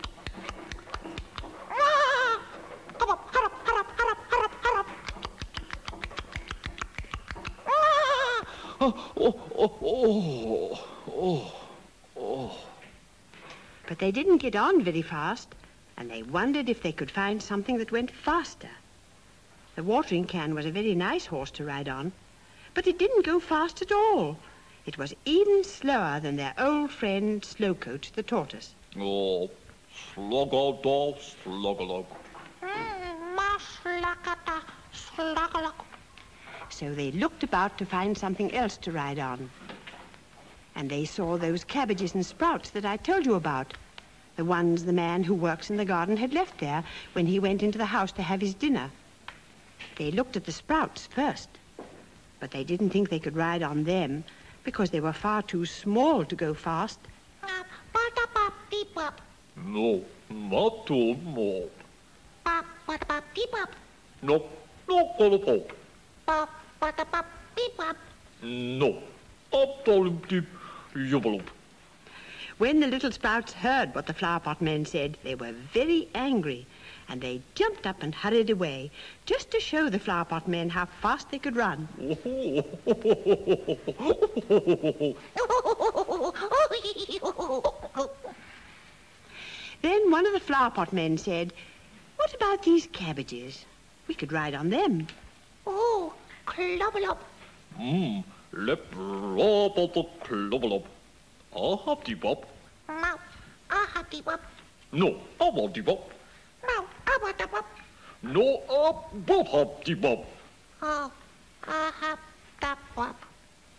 Speaker 4: Ah! Come up, hurry up, hurry up, hurry up, hurry up, hurry up. Ah!
Speaker 3: Oh, oh, oh, oh, oh.
Speaker 2: But they didn't get on very fast, and they wondered if they could find something that went faster. The watering can was a very nice horse to ride on, but it didn't go fast at all. It was even slower than their old friend Slowcoat the tortoise.
Speaker 3: Oh, sluggle-dog, sluggle-log.
Speaker 4: Mm, ma slakata, slakalak.
Speaker 2: So they looked about to find something else to ride on. And they saw those cabbages and sprouts that I told you about, the ones the man who works in the garden had left there when he went into the house to have his dinner. They looked at the sprouts first, but they didn't think they could ride on them because they were far too small to go fast.
Speaker 4: Up, bada, bop, beep, bop.
Speaker 3: No, not too small.
Speaker 4: Bop, bada, bop, beep, bop.
Speaker 3: No, not gonna pop.
Speaker 4: Bop, Up-a-da-bop, beep-bop.
Speaker 3: No. Up-a-da-dip-dip-yubba-loop.
Speaker 2: When the little sprouts heard what the Flowerpot Men said, they were very angry, and they jumped up and hurried away, just to show the Flowerpot Men how fast they could run. Then one of the Flowerpot Men said, "What about these cabbages? We could ride on them."
Speaker 4: Oh, clobber-lop.
Speaker 3: Mmm, lep-rop-a-da-clobber-lop. Ah-hop-de-bop.
Speaker 4: Now, ah-hop-de-bop.
Speaker 3: No, ah-wop-de-bop.
Speaker 4: Now, ah-wop-de-bop.
Speaker 3: No, ah-bop-hop-de-bop.
Speaker 4: Oh, ah-hop-da-bop.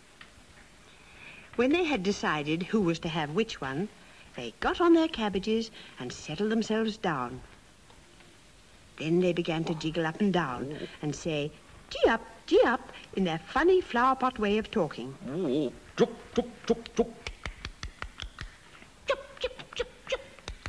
Speaker 2: When they had decided who was to have which one, they got on their cabbages and settled themselves down. Then they began to jiggle up and down and say, "Gee up, gee up," in their funny flowerpot way of talking.
Speaker 3: Oh, chup, chup, chup, chup.
Speaker 4: Chup, chup, chup, chup.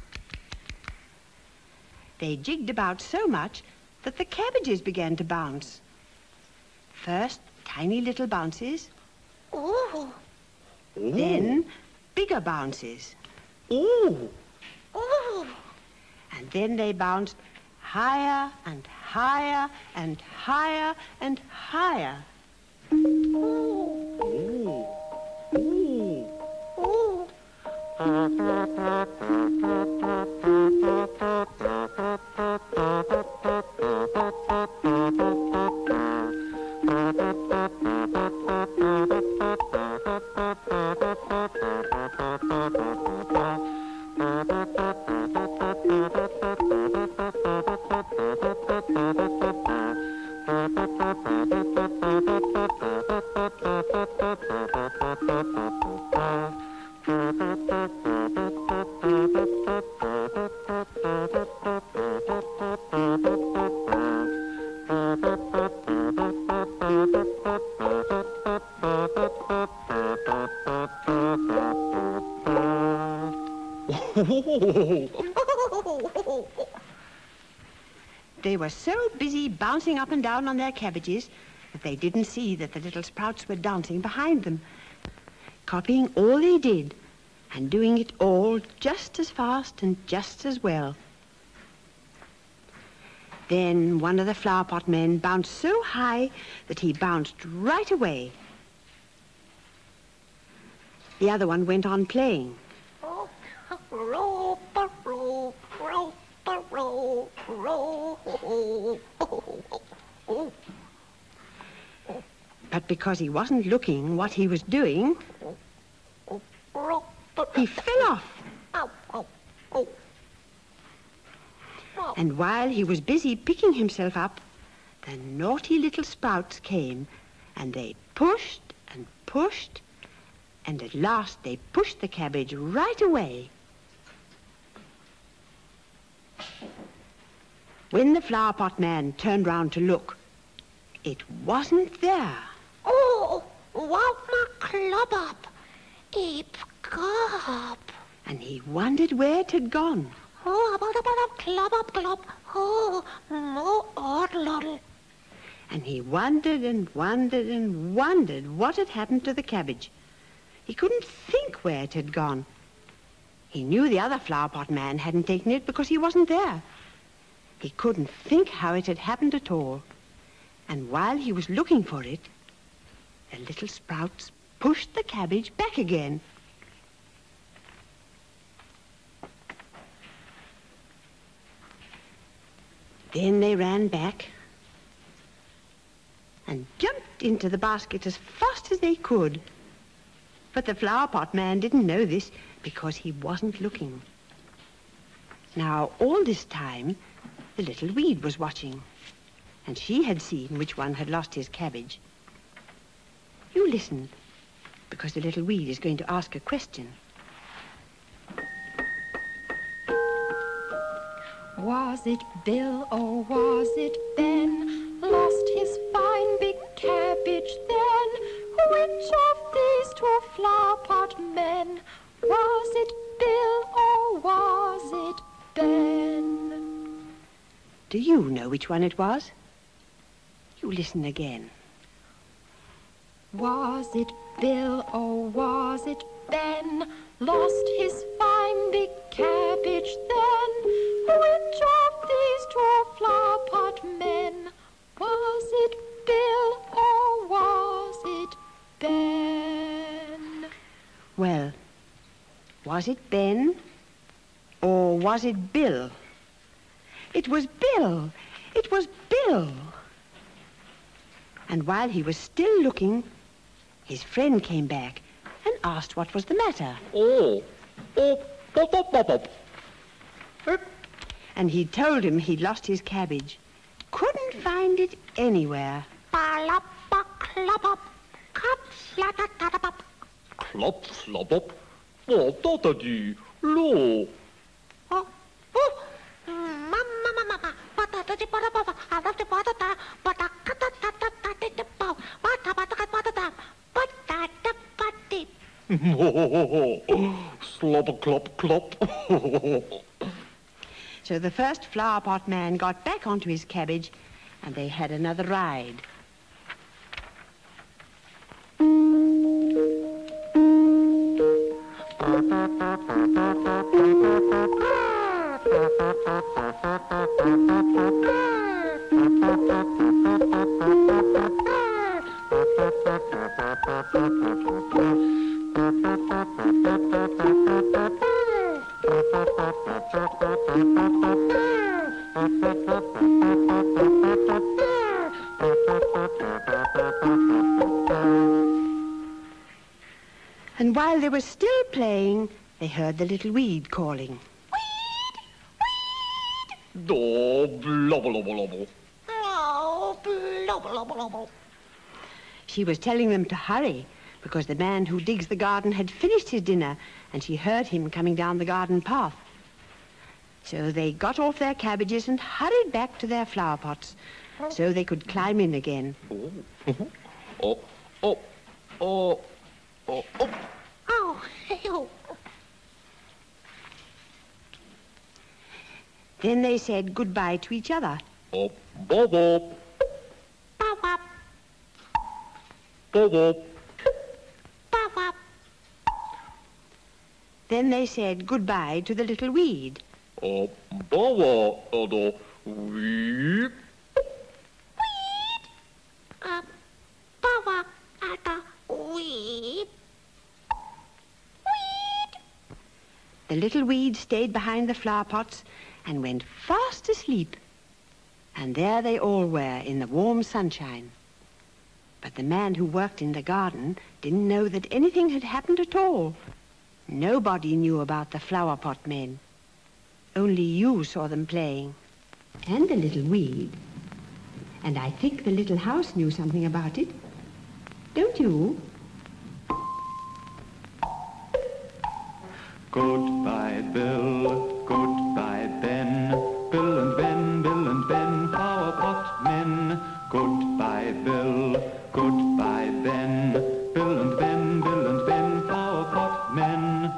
Speaker 2: They jigged about so much that the cabbages began to bounce. First, tiny little bounces,
Speaker 4: Oh,
Speaker 2: then bigger bounces,
Speaker 3: Oh,
Speaker 4: oh.
Speaker 2: and then they bounced higher and higher and higher and higher.
Speaker 3: oh, oh.
Speaker 2: They were so busy bouncing up and down on their cabbages that they didn't see that the little sprouts were dancing behind them, copying all they did and doing it all just as fast and just as well. Then one of the Flowerpot Men bounced so high that he bounced right away. The other one went on playing.
Speaker 4: Oh, roll, roll, roll, roll, roll.
Speaker 2: But because he wasn't looking what he was doing, he fell off.
Speaker 4: Ow, ow, ow.
Speaker 2: And while he was busy picking himself up, the naughty little sprouts came, and they pushed and pushed, and at last they pushed the cabbage right away. When the Flowerpot Man turned round to look, it wasn't there.
Speaker 4: Oh, what my club up? Eep gob.
Speaker 2: And he wondered where it had gone.
Speaker 4: Oh, about about club up club. Oh, no odd loddle.
Speaker 2: And he wondered and wondered and wondered what had happened to the cabbage. He couldn't think where it had gone. He knew the other Flowerpot Man hadn't taken it because he wasn't there. He couldn't think how it had happened at all. And while he was looking for it, the little sprouts pushed the cabbage back again. Then they ran back and jumped into the basket as fast as they could. But the Flowerpot Man didn't know this because he wasn't looking. Now, all this time, the little weed was watching, and she had seen which one had lost his cabbage. You listen, because the little weed is going to ask a question.
Speaker 5: Was it Bill or was it Ben? Lost his fine big cabbage then. Which of these two Flowerpot Men? Was it Bill or was it Ben?
Speaker 2: Do you know which one it was? You listen again.
Speaker 5: Was it Bill or was it Ben? Lost his fine big cabbage then. Which of these two flower pot men? Was it Bill or was it Ben?
Speaker 2: Well, was it Ben or was it Bill? It was Bill. It was Bill. And while he was still looking, his friend came back and asked what was the matter.
Speaker 3: Oh, oh, pop, pop, pop, pop. Eh?
Speaker 2: And he told him he'd lost his cabbage. Couldn't find it anywhere.
Speaker 4: Ba-la-ba-clop-up, clop-flat-a-tat-a-pop.
Speaker 3: Klop, flop, up. Oh, tatadi, lo.
Speaker 4: Oh, oh, mamma, mamma, patata-di-patata, patata-patata, patata-patata-patata-patata, patata-patata, patata-patata.
Speaker 3: Slop, clop, clop.
Speaker 2: So the first flower pot man got back onto his cabbage and they had another ride. And while they were still playing, they heard the little weed calling.
Speaker 3: Oh, blobble, blobble, blobble.
Speaker 4: Oh, blubble, blubble, blubble.
Speaker 2: She was telling them to hurry because the man who digs the garden had finished his dinner and she heard him coming down the garden path. So they got off their cabbages and hurried back to their flower pots so they could climb in again.
Speaker 3: Oh, oh, oh, oh, oh, oh.
Speaker 4: Oh, oh.
Speaker 2: Then they said goodbye to each other.
Speaker 3: Oh, bob, bob,
Speaker 4: Bow-wop,
Speaker 3: bob, bob.
Speaker 4: bow-wop.
Speaker 2: Then they said goodbye to the little weed.
Speaker 3: Oh, bob, bob, weep.
Speaker 4: Uh, bow-wop, at a weep.
Speaker 2: The little weed stayed behind the flower pots and went fast asleep. And there they all were in the warm sunshine. But the man who worked in the garden didn't know that anything had happened at all. Nobody knew about the flower pot men. Only you saw them playing. And the little weed. And I think the little house knew something about it. Don't you?
Speaker 1: Goodbye, Bill, goodbye, Ben. Bill and Ben, Bill and Ben, flower pot men. Goodbye, Bill, goodbye, Ben. Bill and Ben, Bill and Ben, flower pot men.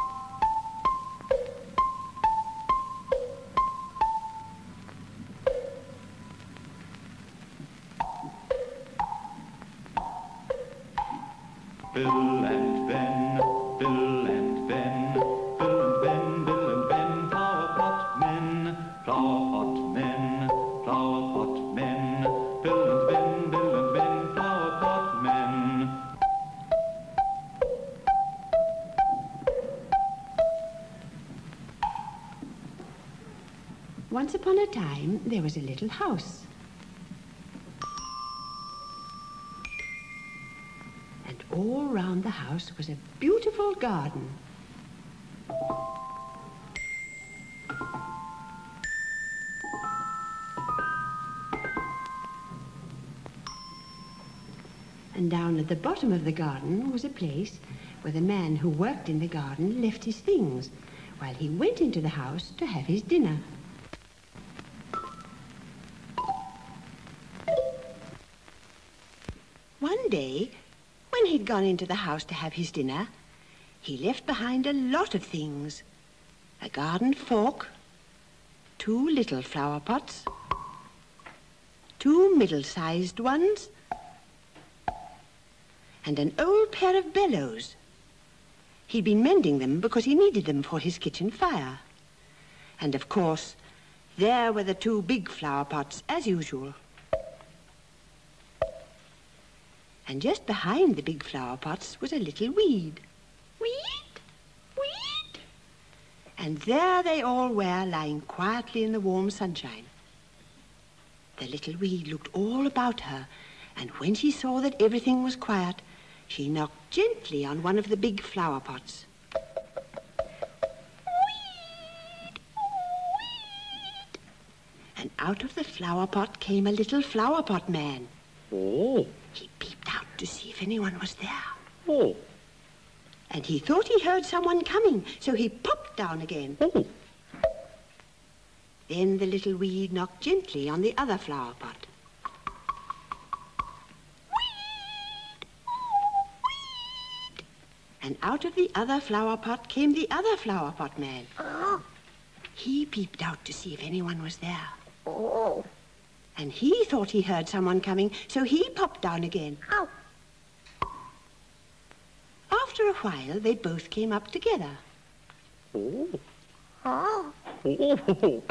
Speaker 1: Bill and Ben, Bill and Ben, Bill and Ben, Bill and Ben, flower pot men, flower pot men, flower pot men, Bill and Ben, Bill and Ben, flower pot men.
Speaker 2: Once upon a time, there was a little house. And all round the house was a beautiful garden. And down at the bottom of the garden was a place where the man who worked in the garden left his things while he went into the house to have his dinner. One day, when he'd gone into the house to have his dinner, he left behind a lot of things. A garden fork, two little flower pots, two middle-sized ones, and an old pair of bellows. He'd been mending them because he needed them for his kitchen fire. And, of course, there were the two big flower pots, as usual. And just behind the big flower pots was a little weed. Weed, weed. And there they all were, lying quietly in the warm sunshine. The little weed looked all about her, and when she saw that everything was quiet, she knocked gently on one of the big flower pots. Weed, weed. And out of the flower pot came a little flower pot man.
Speaker 3: Oh.
Speaker 2: He peeped out to see if anyone was there.
Speaker 3: Oh.
Speaker 2: And he thought he heard someone coming, so he popped down again.
Speaker 3: Oh.
Speaker 2: Then the little weed knocked gently on the other flower pot. Weed, weed. And out of the other flower pot came the other flower pot man.
Speaker 4: Oh.
Speaker 2: He peeped out to see if anyone was there.
Speaker 4: Oh.
Speaker 2: And he thought he heard someone coming, so he popped down again.
Speaker 4: Ow.
Speaker 2: After a while, they both came up together.
Speaker 3: Oh.
Speaker 4: Oh.
Speaker 3: Oh.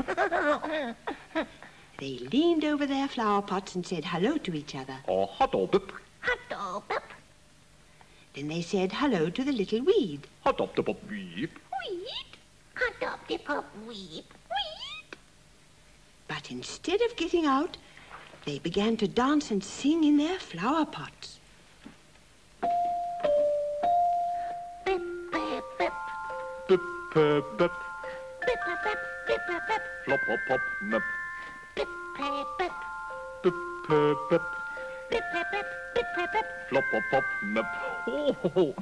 Speaker 2: They leaned over their flower pots and said hello to each other.
Speaker 3: Oh, hot dog, bip.
Speaker 4: Hot dog, bip.
Speaker 2: Then they said hello to the little weed.
Speaker 3: Hot dog, the bop, beep.
Speaker 4: Weed. Hot dog, dip, up, weed. Weed.
Speaker 2: But instead of getting out, they began to dance and sing in their flower pots.
Speaker 4: Bip, bip, bip.
Speaker 3: Bip, uh, bip.
Speaker 4: Bip, bip, bip, bip, bip, bip.
Speaker 3: Flop, hop, hop, nip.
Speaker 4: Bip, bip, bip.
Speaker 3: Bip, uh, bip.
Speaker 4: Bip, bip, bip, bip, bip, bip.
Speaker 3: Flop, hop, hop, nip. Oh.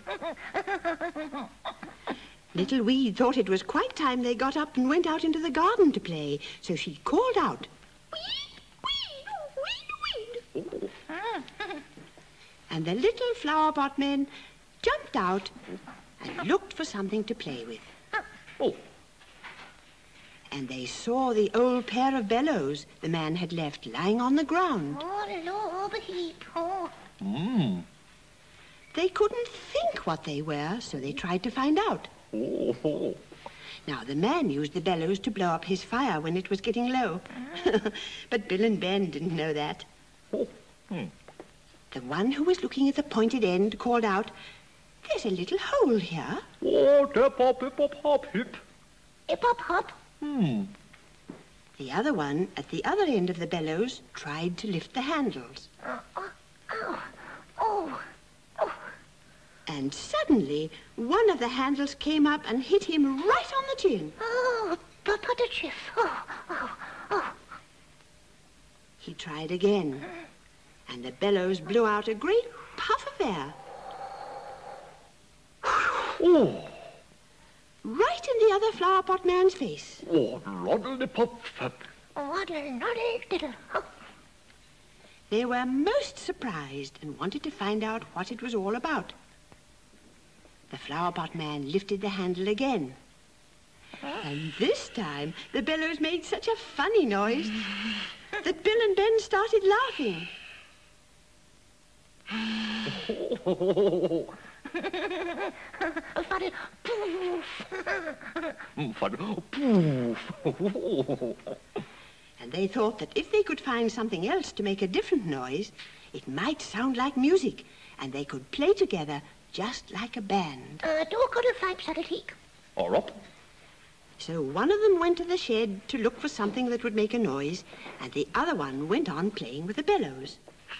Speaker 2: Little Weed thought it was quite time they got up and went out into the garden to play, so she called out,
Speaker 4: Weed, weed, weed, weed.
Speaker 3: Oh.
Speaker 2: and the little flower pot men jumped out and looked for something to play with.
Speaker 3: Oh.
Speaker 2: And they saw the old pair of bellows the man had left lying on the ground.
Speaker 4: Oh, Lord, the heap. Oh.
Speaker 3: Mmm.
Speaker 2: They couldn't think what they were, so they tried to find out.
Speaker 3: Oh.
Speaker 2: Now, the man used the bellows to blow up his fire when it was getting low. But Bill and Ben didn't know that.
Speaker 3: Oh. Hmm.
Speaker 2: The one who was looking at the pointed end called out, "There's a little hole here."
Speaker 3: Oh, tip, hop, hip, hop, hop, hip.
Speaker 4: Hip, hop, hop.
Speaker 3: Hmm.
Speaker 2: The other one, at the other end of the bellows, tried to lift the handles.
Speaker 4: Oh, oh, oh, oh, oh.
Speaker 2: And suddenly, one of the handles came up and hit him right on the chin.
Speaker 4: Oh, Papa the Chief. Oh, oh, oh.
Speaker 2: He tried again, and the bellows blew out a great puff of air.
Speaker 3: Oh.
Speaker 2: Right in the other flower pot man's face.
Speaker 3: Oh, roddle-de-pop, fap.
Speaker 4: Waddle, noddle, diddle. Oh.
Speaker 2: They were most surprised and wanted to find out what it was all about. The flower pot man lifted the handle again. And this time, the bellows made such a funny noise that Bill and Ben started laughing.
Speaker 3: Oh.
Speaker 4: Funny. Poof.
Speaker 3: Mm, fun. Poof.
Speaker 2: And they thought that if they could find something else to make a different noise, it might sound like music, and they could play together just like a band.
Speaker 4: Uh, door got a five saddle teak.
Speaker 3: All right.
Speaker 2: So one of them went to the shed to look for something that would make a noise, and the other one went on playing with the bellows.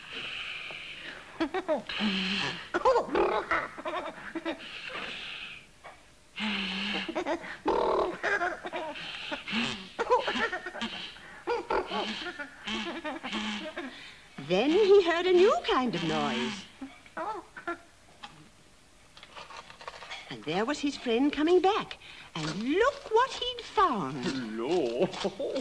Speaker 2: Then he heard a new kind of noise. And there was his friend coming back. And look what he'd found.
Speaker 3: Hello.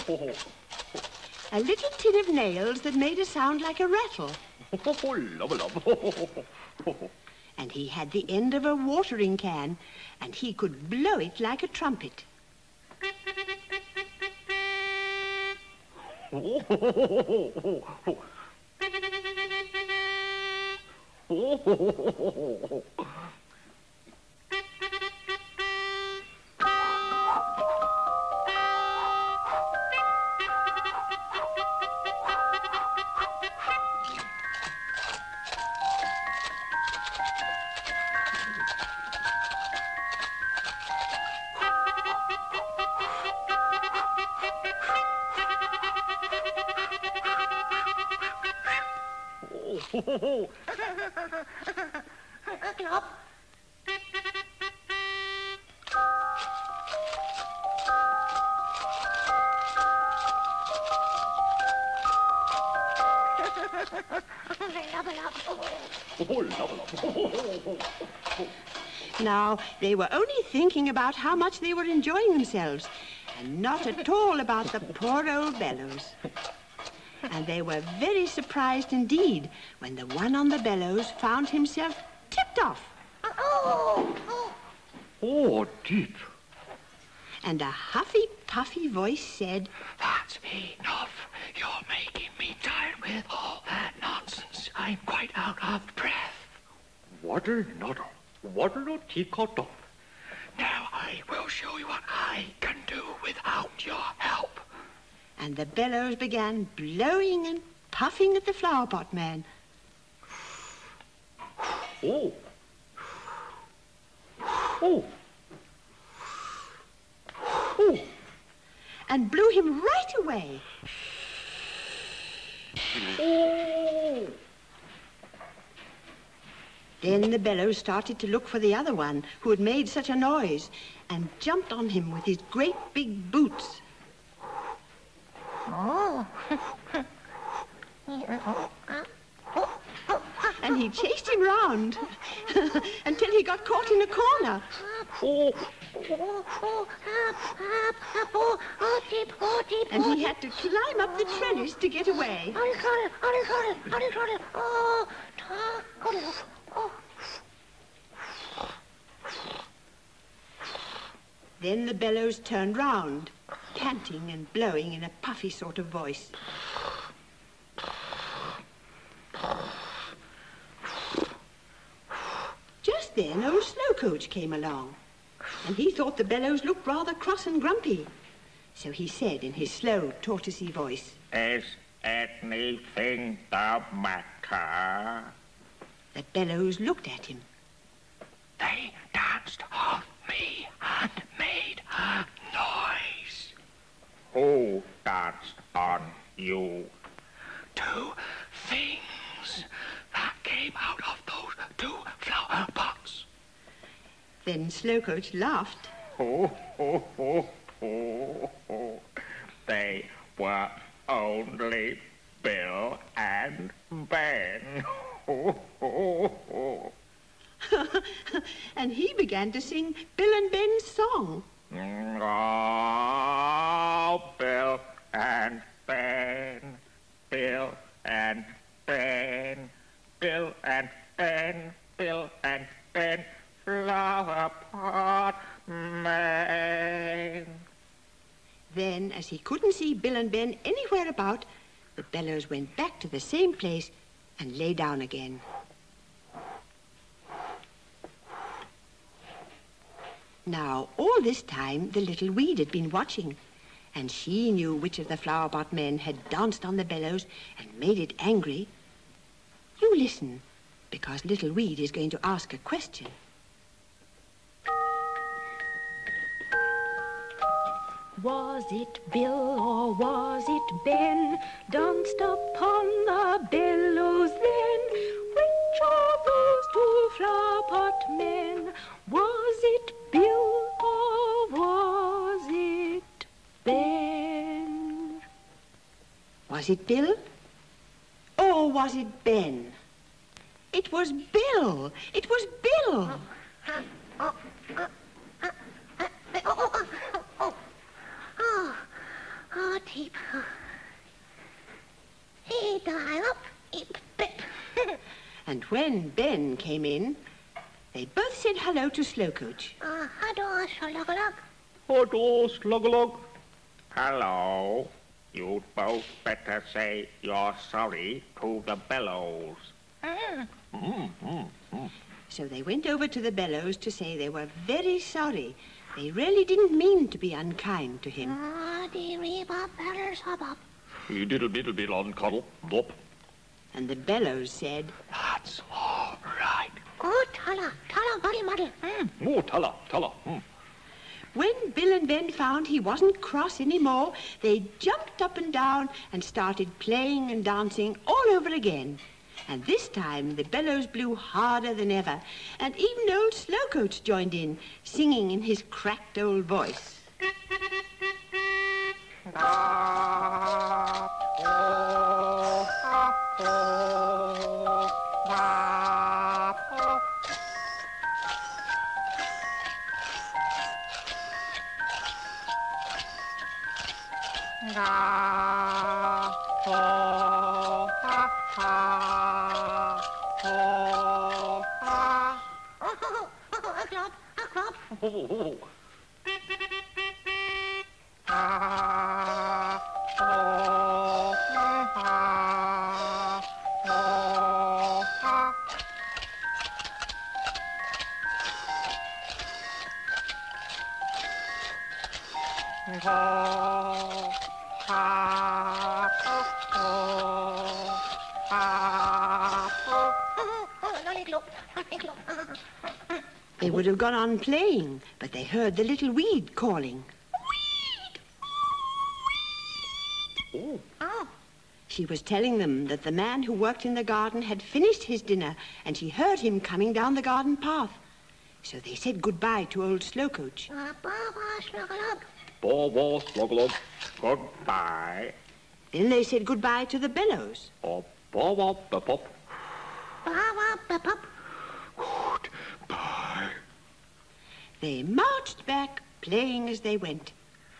Speaker 2: A little tin of nails that made a sound like a rattle.
Speaker 3: Love, love.
Speaker 2: And he had the end of a watering can, and he could blow it like a trumpet.
Speaker 3: Oh, oh.
Speaker 4: Glop.
Speaker 2: Now, they were only thinking about how much they were enjoying themselves, and not at all about the poor old Bellows. And they were very surprised indeed when the one on the bellows found himself tipped off.
Speaker 4: Oh, oh.
Speaker 3: Oh, Tip.
Speaker 2: And a huffy-puffy voice said,
Speaker 6: That's enough. You're making me tired with all that nonsense. I'm quite out of breath.
Speaker 3: Waddle, noddle. Waddle, no teacup.
Speaker 6: Now I will show you what I can do without your help.
Speaker 2: And the bellows began blowing and puffing at the Flowerpot Man.
Speaker 3: Oh. Oh. Oh.
Speaker 2: And blew him right away.
Speaker 3: Oh.
Speaker 2: Then the bellows started to look for the other one who had made such a noise and jumped on him with his great big boots.
Speaker 4: Oh.
Speaker 2: And he chased him round until he got caught in a corner.
Speaker 3: Oh.
Speaker 4: Oh, oh, up, up, up, oh, oh, Tip, oh, Tip,
Speaker 2: And
Speaker 4: oh,
Speaker 2: he had to climb up the trellis to get away.
Speaker 4: Icicles, Icicles, Icicles, oh, ta, oh, oh.
Speaker 2: Then the bellows turned round, panting and blowing in a puffy sort of voice. Just then old Slowcoach came along, and he thought the bellows looked rather cross and grumpy. So he said in his slow, tortoisey voice,
Speaker 6: Is anything the matter?
Speaker 2: the bellows looked at him.
Speaker 6: They danced on me and made a noise. Who danced on you? Two things that came out of those two flower pots.
Speaker 2: Then Slowcoach laughed.
Speaker 6: Oh, oh, oh, oh, oh. They were only Bill and Ben. Oh, oh, oh.
Speaker 2: And he began to sing Bill and Ben's song.
Speaker 6: Oh, Bill and Ben, Bill and Ben, Bill and Ben, Bill and Ben, Flowerpot Men.
Speaker 2: Then, as he couldn't see Bill and Ben anywhere about, the bellows went back to the same place and lay down again. Now, all this time, the little weed had been watching, and she knew which of the Flowerpot Men had danced on the bellows and made it angry. You listen, because little weed is going to ask a question.
Speaker 5: Was it Bill or was it Ben danced upon the bellows then? Which of those two Flowerpot Men? Was it Bill or was it Ben?
Speaker 2: Was it Bill? Or was it Ben? It was Bill. It was Bill.
Speaker 4: Oh, oh, oh, oh, oh, oh, Tip. He died up, ip, bip.
Speaker 2: And when Ben came in, they both said hello to Slowcoach.
Speaker 4: Uh, hello, Slug-a-lug.
Speaker 3: Hello, Slug-a-lug.
Speaker 6: Hello. You'd both better say you're sorry to the bellows.
Speaker 4: Mm.
Speaker 3: Mm, mm, mm.
Speaker 2: So they went over to the Bellows to say they were very sorry. They really didn't mean to be unkind to him.
Speaker 4: Ah, dee ree bop bellers hop up.
Speaker 3: He diddle diddle diddle on cuddle, dop.
Speaker 2: And the Bellows said,
Speaker 6: That's all right.
Speaker 4: Oh, Tulla, Tulla, buddy muddle. Mm.
Speaker 3: Oh, Tulla, Tulla. Mm.
Speaker 2: when Bill and Ben found he wasn't cross anymore, they jumped up and down and started playing and dancing all over again. And this time the Bellows blew harder than ever, and even old Slowcoat joined in, singing in his cracked old voice.
Speaker 3: Oh, oh.
Speaker 2: They would have gone on playing, but they heard the little weed calling.
Speaker 3: Oh.
Speaker 4: Oh.
Speaker 2: She was telling them that the man who worked in the garden had finished his dinner, and she heard him coming down the garden path. So they said goodbye to old Slowcoach.
Speaker 4: Uh, ba-ba, snuggle-up.
Speaker 3: Ba-ba, snuggle-up. Goodbye.
Speaker 2: Then they said goodbye to the Bellows.
Speaker 3: Oh, ba-ba, ba-pop.
Speaker 4: Ba-ba, ba-pop.
Speaker 3: Goodbye.
Speaker 2: They marched back, playing as they went.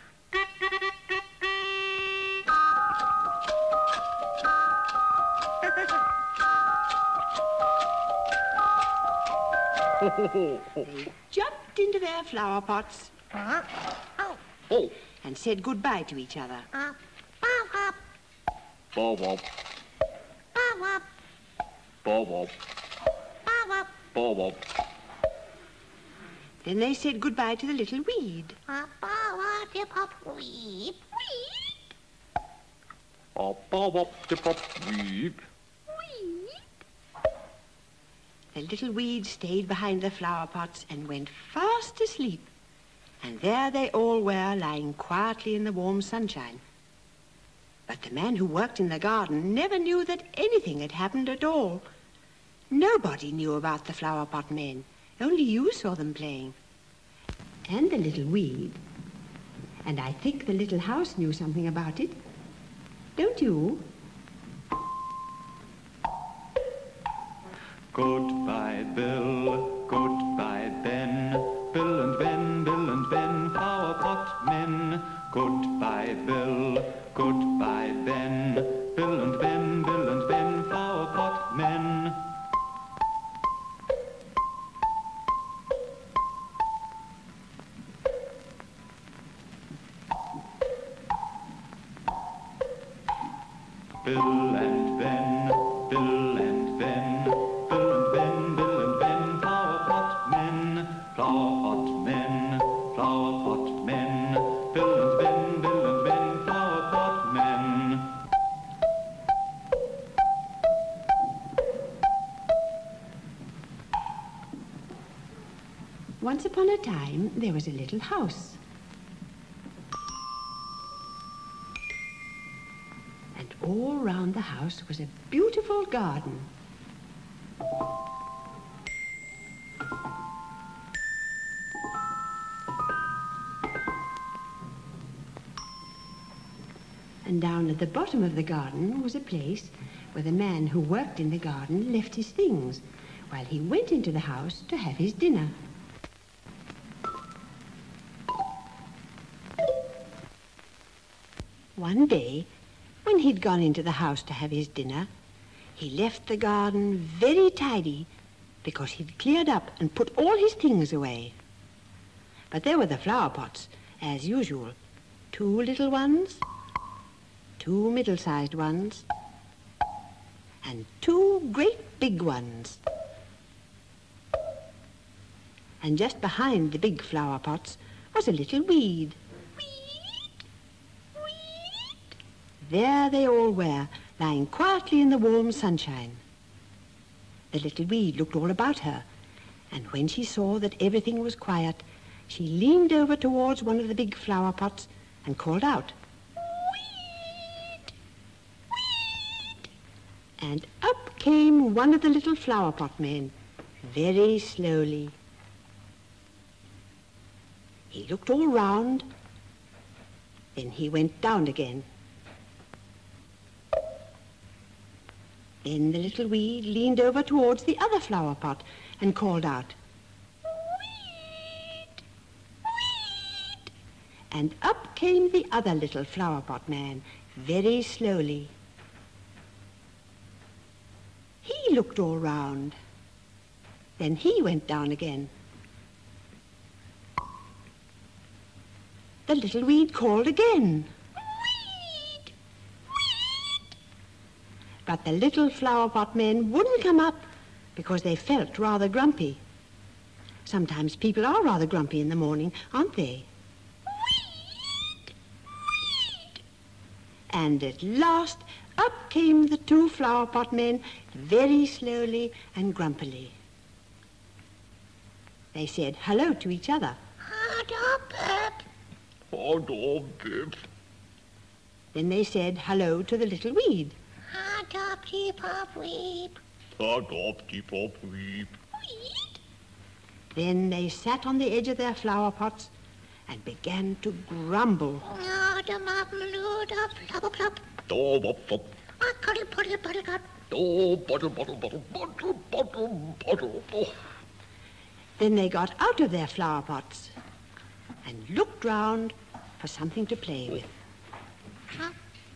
Speaker 2: They jumped into their flower pots
Speaker 4: Uh, oh.
Speaker 3: Oh,
Speaker 2: and said goodbye to each other.
Speaker 4: Uh, ba-ba,
Speaker 3: ba-ba,
Speaker 4: ba-ba,
Speaker 3: ba-ba,
Speaker 4: ba-ba.
Speaker 3: ba-ba.
Speaker 2: Then they said goodbye to the little weed.
Speaker 4: Uh, ba-ba, dip-hop, weep, weep.
Speaker 3: Ah, ba-ba, dip-hop, weep.
Speaker 2: The little weed stayed behind the flower pots and went fast asleep. And there they all were, lying quietly in the warm sunshine. But the man who worked in the garden never knew that anything had happened at all. Nobody knew about the Flowerpot Men. Only you saw them playing. And the little weed. And I think the little house knew something about it. Don't you?
Speaker 1: Goodbye, Bill, goodbye, Ben. Bill and Ben, Bill and Ben, Flowerpot Men. Goodbye, Bill, goodbye, Ben. Bill and Ben, Bill and Ben, Flowerpot Men. Bill and Ben, Bill and Ben, Bill and Ben, Bill and Ben, Flowerpot Men, Flowerpot Men, Flowerpot Men, Bill and Ben, Bill and Ben, Flowerpot Men.
Speaker 2: Once upon a time, there was a little house. And all round the house was a beautiful garden. And down at the bottom of the garden was a place where the man who worked in the garden left his things while he went into the house to have his dinner. One day, when he'd gone into the house to have his dinner, he left the garden very tidy because he'd cleared up and put all his things away. But there were the flower pots, as usual. Two little ones, two middle-sized ones, and two great big ones. And just behind the big flower pots was a little weed. Weed, weed. There they all were, lying quietly in the warm sunshine. The little weed looked all about her, and when she saw that everything was quiet, she leaned over towards one of the big flower pots and called out, "Weed! Weed!" And up came one of the little flower pot men, very slowly. He looked all round, then he went down again. Then the little weed leaned over towards the other flower pot and called out, "Weed! Weed!" And up came the other little flower pot man, very slowly. He looked all round. Then he went down again. The little weed called again, "Weed! Weed!" But the little flower pot men wouldn't come up because they felt rather grumpy. Sometimes people are rather grumpy in the morning, aren't they? Weed! Weed! And at last up came the two flower pot men very slowly and grumpily. They said hello to each other.
Speaker 4: Hard up, Pep.
Speaker 3: Hard up, Pip.
Speaker 2: Then they said hello to the little weed.
Speaker 4: Hard up, deep up, weep.
Speaker 3: Hard up, deep up, weep.
Speaker 4: Weed.
Speaker 2: Then they sat on the edge of their flower pots and began to grumble.
Speaker 4: Nod 'em up, lood up, flubber flub.
Speaker 3: Dob up, up.
Speaker 4: A cuddle puddle puddle cut.
Speaker 3: Oh, bottle, bottle, bottle, bottle, bottle, bottle. Oh.
Speaker 2: Then they got out of their flower pots and looked round for something to play with.
Speaker 4: Huh?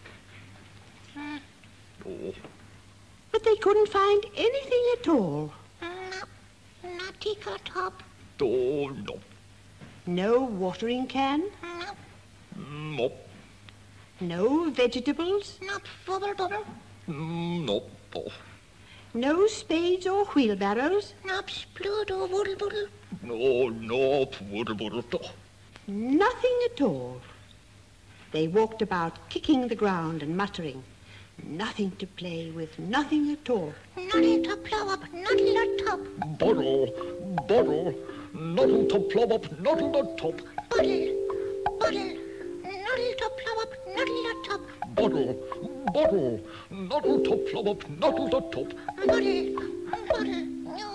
Speaker 4: Mm,
Speaker 3: Oh.
Speaker 2: But they couldn't find anything at all.
Speaker 4: no, not teacup top.
Speaker 3: Oh, no.
Speaker 2: No watering can,
Speaker 4: No,
Speaker 3: No.
Speaker 2: no vegetables,
Speaker 4: not bubble bubble.
Speaker 3: No. Oh.
Speaker 2: no spades or wheelbarrows,
Speaker 4: Not splood or woodle boodle.
Speaker 3: No, no, water bottle. Oh.
Speaker 2: nothing at all. They walked about kicking the ground and muttering. Nothing to play with, nothing at all.
Speaker 4: Noddle to plow up, noddle to top.
Speaker 3: Bottle, bottle, noddle to plumb up, noddle to top.
Speaker 4: Bottle, bottle, noddle to plow up, noddle to top.
Speaker 3: Bottle, bottle, noddle to plumb up, noddle to top.
Speaker 4: Bottle, bottle, no.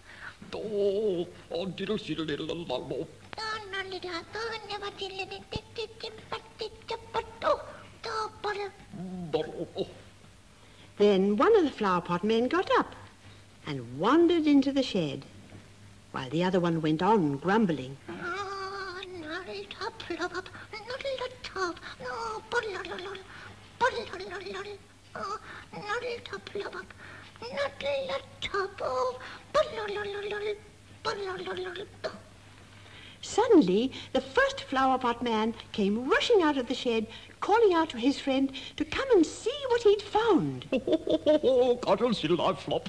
Speaker 3: Oh, oh, diddle, diddle, diddle, lollo.
Speaker 4: Oh, noddle to, oh, never diddle, diddle, diddle, diddle, but diddle, but oh, oh, bottle.
Speaker 3: Bottle, oh.
Speaker 2: Then one of the flower pot men got up and wandered into the shed, while the other one went on grumbling.
Speaker 4: Oh, noddle to plow up, noddle to top. No, bottle, noddle, noddle, bottle, noddle, noddle, noddle. Oh, noddle to plow up, noddle to top. Oh, bottle, noddle, noddle, noddle, bottle, noddle, noddle, noddle. Oh.
Speaker 2: Suddenly, the first flower pot man came rushing out of the shed, calling out to his friend to come and see what he'd found.
Speaker 3: Cuddle, still I flop.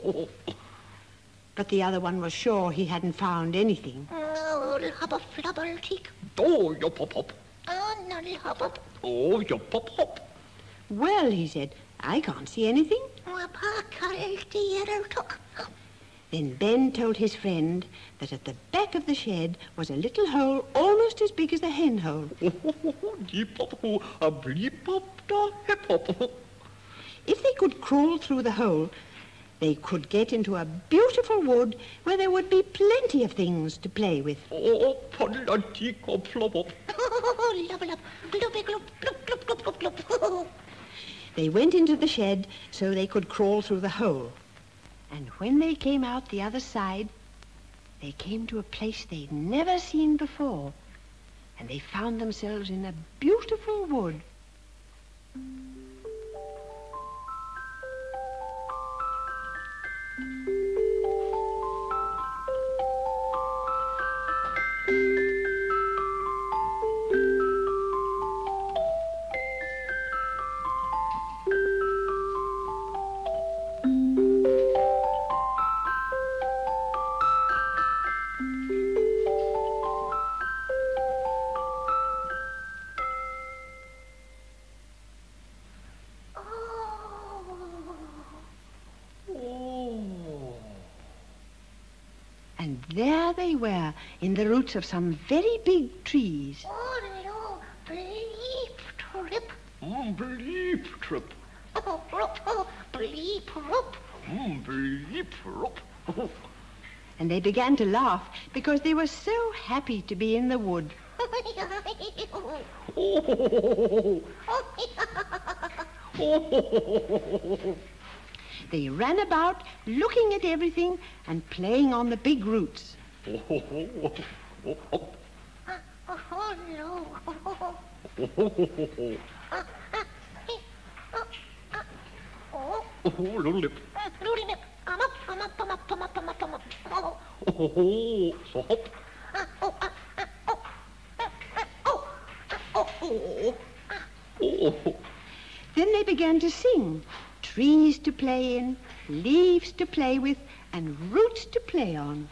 Speaker 2: But the other one was sure he hadn't found anything.
Speaker 4: Oh, hubba flubber teak.
Speaker 3: Oh, you pop hop.
Speaker 4: Oh, noddle hubba.
Speaker 3: Oh, you pop hop.
Speaker 2: Well, he said, I can't see anything.
Speaker 4: Oh, pa cuddle the other took.
Speaker 2: Then Ben told his friend that at the back of the shed was a little hole almost as big as a hen hole.
Speaker 3: Deep pop, a bleep pop, da hip hop.
Speaker 2: If they could crawl through the hole, they could get into a beautiful wood where there would be plenty of things to play with.
Speaker 3: Oh, puddle, a teacup, flop up.
Speaker 4: Oh, lubba lub, glubby glub, glub, glub, glub, glub, glub.
Speaker 2: They went into the shed so they could crawl through the hole. And when they came out the other side, they came to a place they'd never seen before, and they found themselves in a beautiful wood. And there they were, in the roots of some very big trees.
Speaker 4: Oh, no, bleep trip.
Speaker 3: Mm, bleep trip.
Speaker 4: Oh, rup, oh, bleep rup.
Speaker 3: Mm, bleep rup.
Speaker 2: And they began to laugh because they were so happy to be in the wood.
Speaker 3: Oh.
Speaker 2: They ran about, looking at everything and playing on the big roots.
Speaker 3: Oh, oh, oh, oh, oh.
Speaker 4: Oh, no.
Speaker 3: Oh, oh, oh,
Speaker 4: Oh,
Speaker 3: oh, little lip.
Speaker 4: Little nip. I'm up, I'm up, I'm up, I'm up, I'm up, I'm up. Oh,
Speaker 3: Oh, oh, so hop.
Speaker 4: ah, oh, ah, ah, oh, ah, ah, oh, ah, oh, oh.
Speaker 3: Oh,
Speaker 2: Then they began to sing. Trees to play in, leaves to play with, and roots to play on.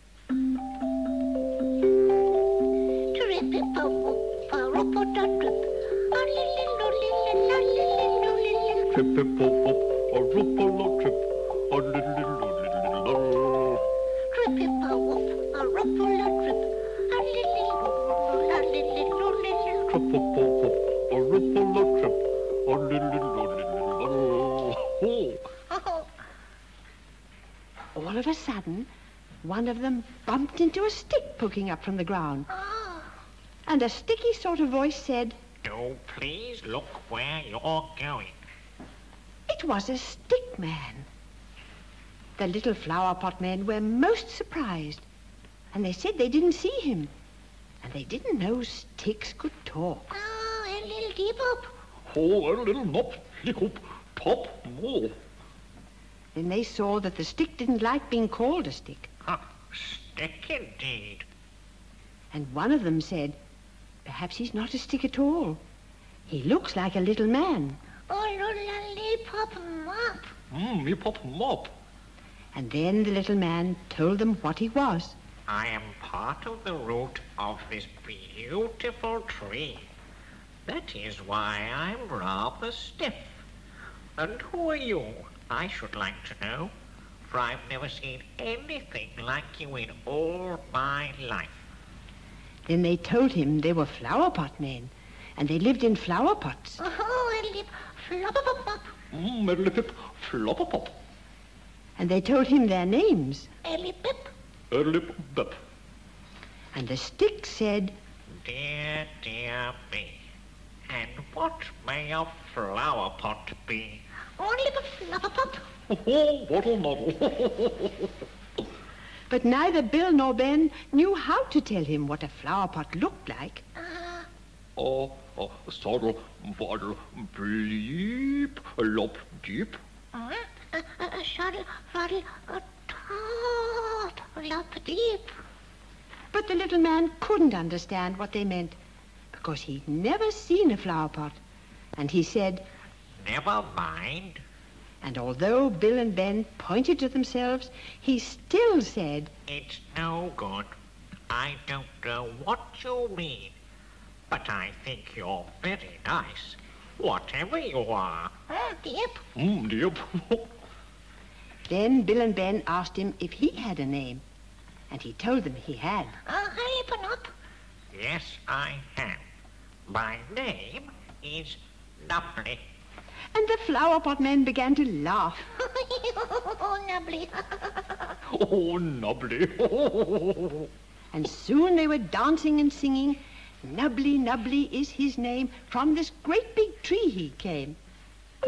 Speaker 3: trip, hip, hop, hop, a rope, a lot, trip, a little, little, little, little.
Speaker 4: Trip, hip, a whoop, a ruffle, a trip, a little, a little, little.
Speaker 3: Trip, hop, hop, hop, a rope, a lot, trip, a little, little, little, little.
Speaker 4: Oh,
Speaker 2: All of a sudden, one of them bumped into a stick poking up from the ground.
Speaker 4: oh.
Speaker 2: And a sticky sort of voice said,
Speaker 6: Do please look where you're going.
Speaker 2: it was a Stickman. The little Flowerpot Men were most surprised, and they said they didn't see him, and they didn't know sticks could talk.
Speaker 4: Oh, a little deep up.
Speaker 3: Oh, a little nop, lick up, top, more.
Speaker 2: Then they saw that the stick didn't like being called a stick,
Speaker 6: Huh, stick indeed.
Speaker 2: and one of them said, perhaps he's not a stick at all. He looks like a little man.
Speaker 4: Oh, lollipop mop.
Speaker 3: Hmm, me pop mop.
Speaker 2: And then the little man told them what he was.
Speaker 6: I am part of the root of this beautiful tree. That is why I'm rather stiff. And who are you, I should like to know, for I've never seen anything like you in all my life.
Speaker 2: Then they told him they were Flowerpot Men, and they lived in flower pots.
Speaker 4: Oh, a lip, flop up up.
Speaker 3: Hmm, a lip, flop a pop.
Speaker 2: And they told him their names.
Speaker 4: A lip pip.
Speaker 3: A lip, bep.
Speaker 2: And the stick said,
Speaker 6: Dear, dear me. And what may a flower pot be?
Speaker 4: Oh, lip, flop up up.
Speaker 3: Oh, waddle noddle.
Speaker 2: but neither Bill nor Ben knew how to tell him what a flower pot looked like.
Speaker 4: Uh,
Speaker 3: Oh, oh, saddle, waddle, bleep, lop, deep.
Speaker 4: uh, a, a, a shuttle, fuddle, a tot, lop deep.
Speaker 2: But the little man couldn't understand what they meant, because he'd never seen a flower pot. And he said,
Speaker 6: Never mind.
Speaker 2: and although Bill and Ben pointed to themselves, he still said,
Speaker 6: It's no good. I don't know what you mean. But I think you're very nice, whatever you are.
Speaker 4: Oh, deep.
Speaker 3: Hmm, deep.
Speaker 2: Then Bill and Ben asked him if he had a name, and he told them he had.
Speaker 4: Uh, lip up.
Speaker 6: Yes, I have. My name is Nubbly.
Speaker 2: And the Flowerpot Men began to laugh.
Speaker 4: Oh, nubbly.
Speaker 3: Oh, nubbly.
Speaker 2: And soon they were dancing and singing, Nubbly, Nubbly is his name, from this great big tree he came.
Speaker 4: A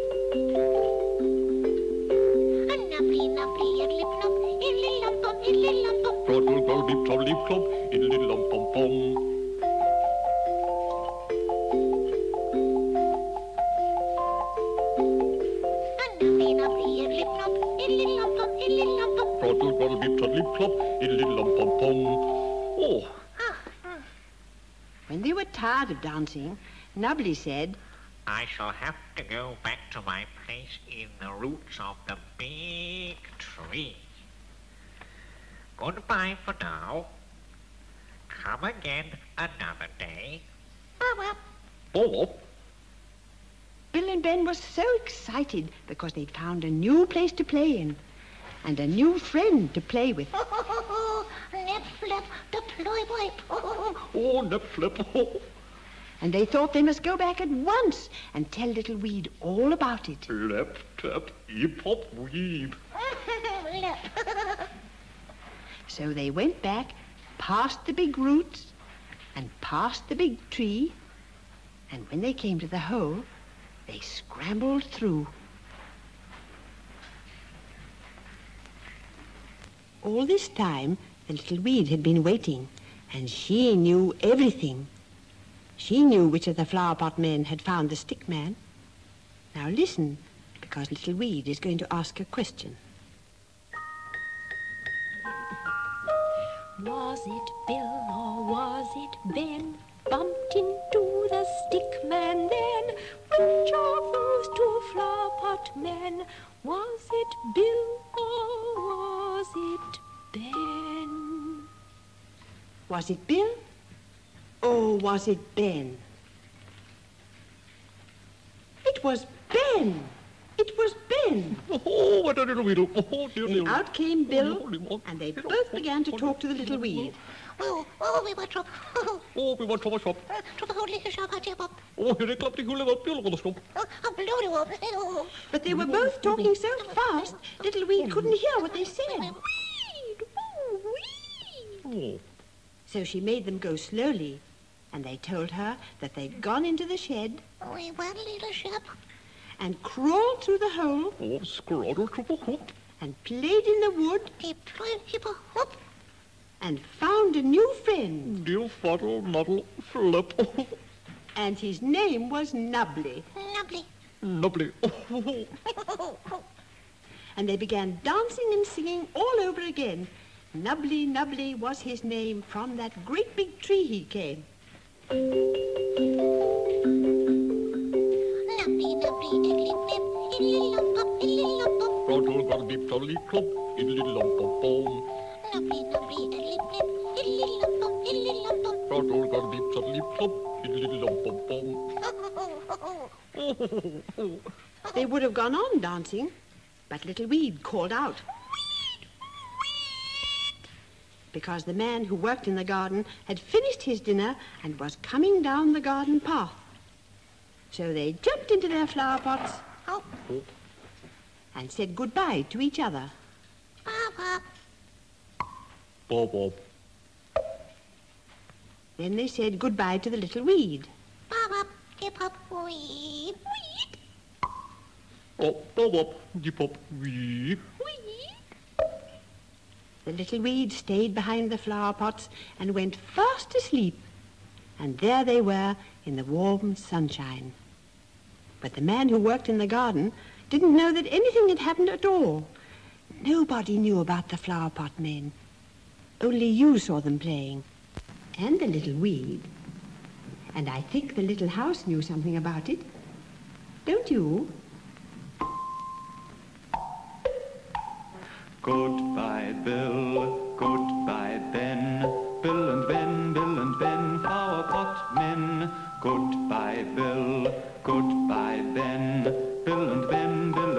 Speaker 4: nubbly, nubbly, a lip nub, a little lump bum, a little lump bum.
Speaker 3: Trottle, gol, beep, toddle, leap, clop, in little lump, pom, pom.
Speaker 4: A nubbly, nubbly, a lip nub, a little lump bum, a little lump bum.
Speaker 3: Trottle, gol, beep, toddle, leap, clop, in little lump, pom, pom. Oh,
Speaker 2: When they were tired of dancing, Nubbly said,
Speaker 6: I shall have to go back to my place in the roots of the big tree. Goodbye for now. Come again another day.
Speaker 4: Oh, well.
Speaker 3: oh,
Speaker 2: Bill and Ben were so excited because they'd found a new place to play in and a new friend to play with.
Speaker 4: Oh, wipe, wipe. Oh,
Speaker 3: Oh, nip, slip. Oh,
Speaker 2: And they thought they must go back at once and tell little Weed all about it.
Speaker 3: lip, tip, eep, hop, weep.
Speaker 4: lip.
Speaker 2: So they went back, past the big roots, and past the big tree, and when they came to the hole, they scrambled through. All this time, the little Weed had been waiting, and she knew everything. She knew which of the Flowerpot Men had found the Stickman. Now listen, because little Weed is going to ask a question.
Speaker 5: Was it Bill or was it Ben? Bumped into the Stickman then. Which of those two Flowerpot Men? Was it Bill or was it Ben?
Speaker 2: Was it Bill or was it Ben? It was Ben! It was Ben!
Speaker 3: Oh, what a little weedle. Oh, dear,
Speaker 2: Then
Speaker 3: dear.
Speaker 2: out came Bill, and they both began to talk to the little Weed.
Speaker 4: Oh, oh, we went to,
Speaker 3: Oh, we want to a shop.
Speaker 4: to the holy shop, I tell
Speaker 3: Oh, here they clap the hula up, you'll go to stop.
Speaker 4: I'm bloody one. Oh,
Speaker 2: But they were both talking so fast, little Weed couldn't hear what they said.
Speaker 5: Weed! Ooh, weed!
Speaker 3: Oh,
Speaker 2: So she made them go slowly, and they told her that they'd gone into the shed
Speaker 4: we went, little shop.
Speaker 2: and crawled through the hole
Speaker 3: oh, scroddle to a hoop.
Speaker 2: and played in the wood
Speaker 4: He played, he put, whoop.
Speaker 2: and found a new friend,
Speaker 3: Dear fuddle, muddle, flip. Oh,
Speaker 2: and his name was Nubbly.
Speaker 4: Nubbly.
Speaker 3: nubbly. Oh,
Speaker 2: And they began dancing and singing all over again. Nubbly, Nubbly was his name. From that great big tree he came.
Speaker 4: Nubbly, nubbly, iddly, blip, iddly, lump, up, iddly, lump, up.
Speaker 3: Toddle, got a beep, toddly, clump, iddly, lump, of bone.
Speaker 4: Nubbly, nubbly, iddly, blip, iddly, lump, up, iddly, lump, up.
Speaker 3: Toddle, got a beep, toddly, clump, iddly, lump, of bone. Oh,
Speaker 2: They would have gone on dancing, but little Weed called out. Because the man who worked in the garden had finished his dinner and was coming down the garden path. So they jumped into their flower pots
Speaker 4: Oh,
Speaker 2: and said goodbye to each other.
Speaker 4: Papa.
Speaker 3: bob, bob.
Speaker 2: Then they said goodbye to the little Weed.
Speaker 4: Papa. Hip hop. Weed. Weed.
Speaker 3: Oh, bob, bob, dip, pop, wee.
Speaker 2: The little Weed stayed behind the flower pots and went fast asleep. And there they were in the warm sunshine. But the man who worked in the garden didn't know that anything had happened at all. Nobody knew about the Flower Pot Men. Only you saw them playing. And the little Weed. And I think the little house knew something about it. Don't you?
Speaker 1: Goodbye, Bill, goodbye, Ben. Bill and Ben, Bill and Ben, Flower Pot Men. Goodbye, Bill, goodbye, Ben. Bill and Ben, Bill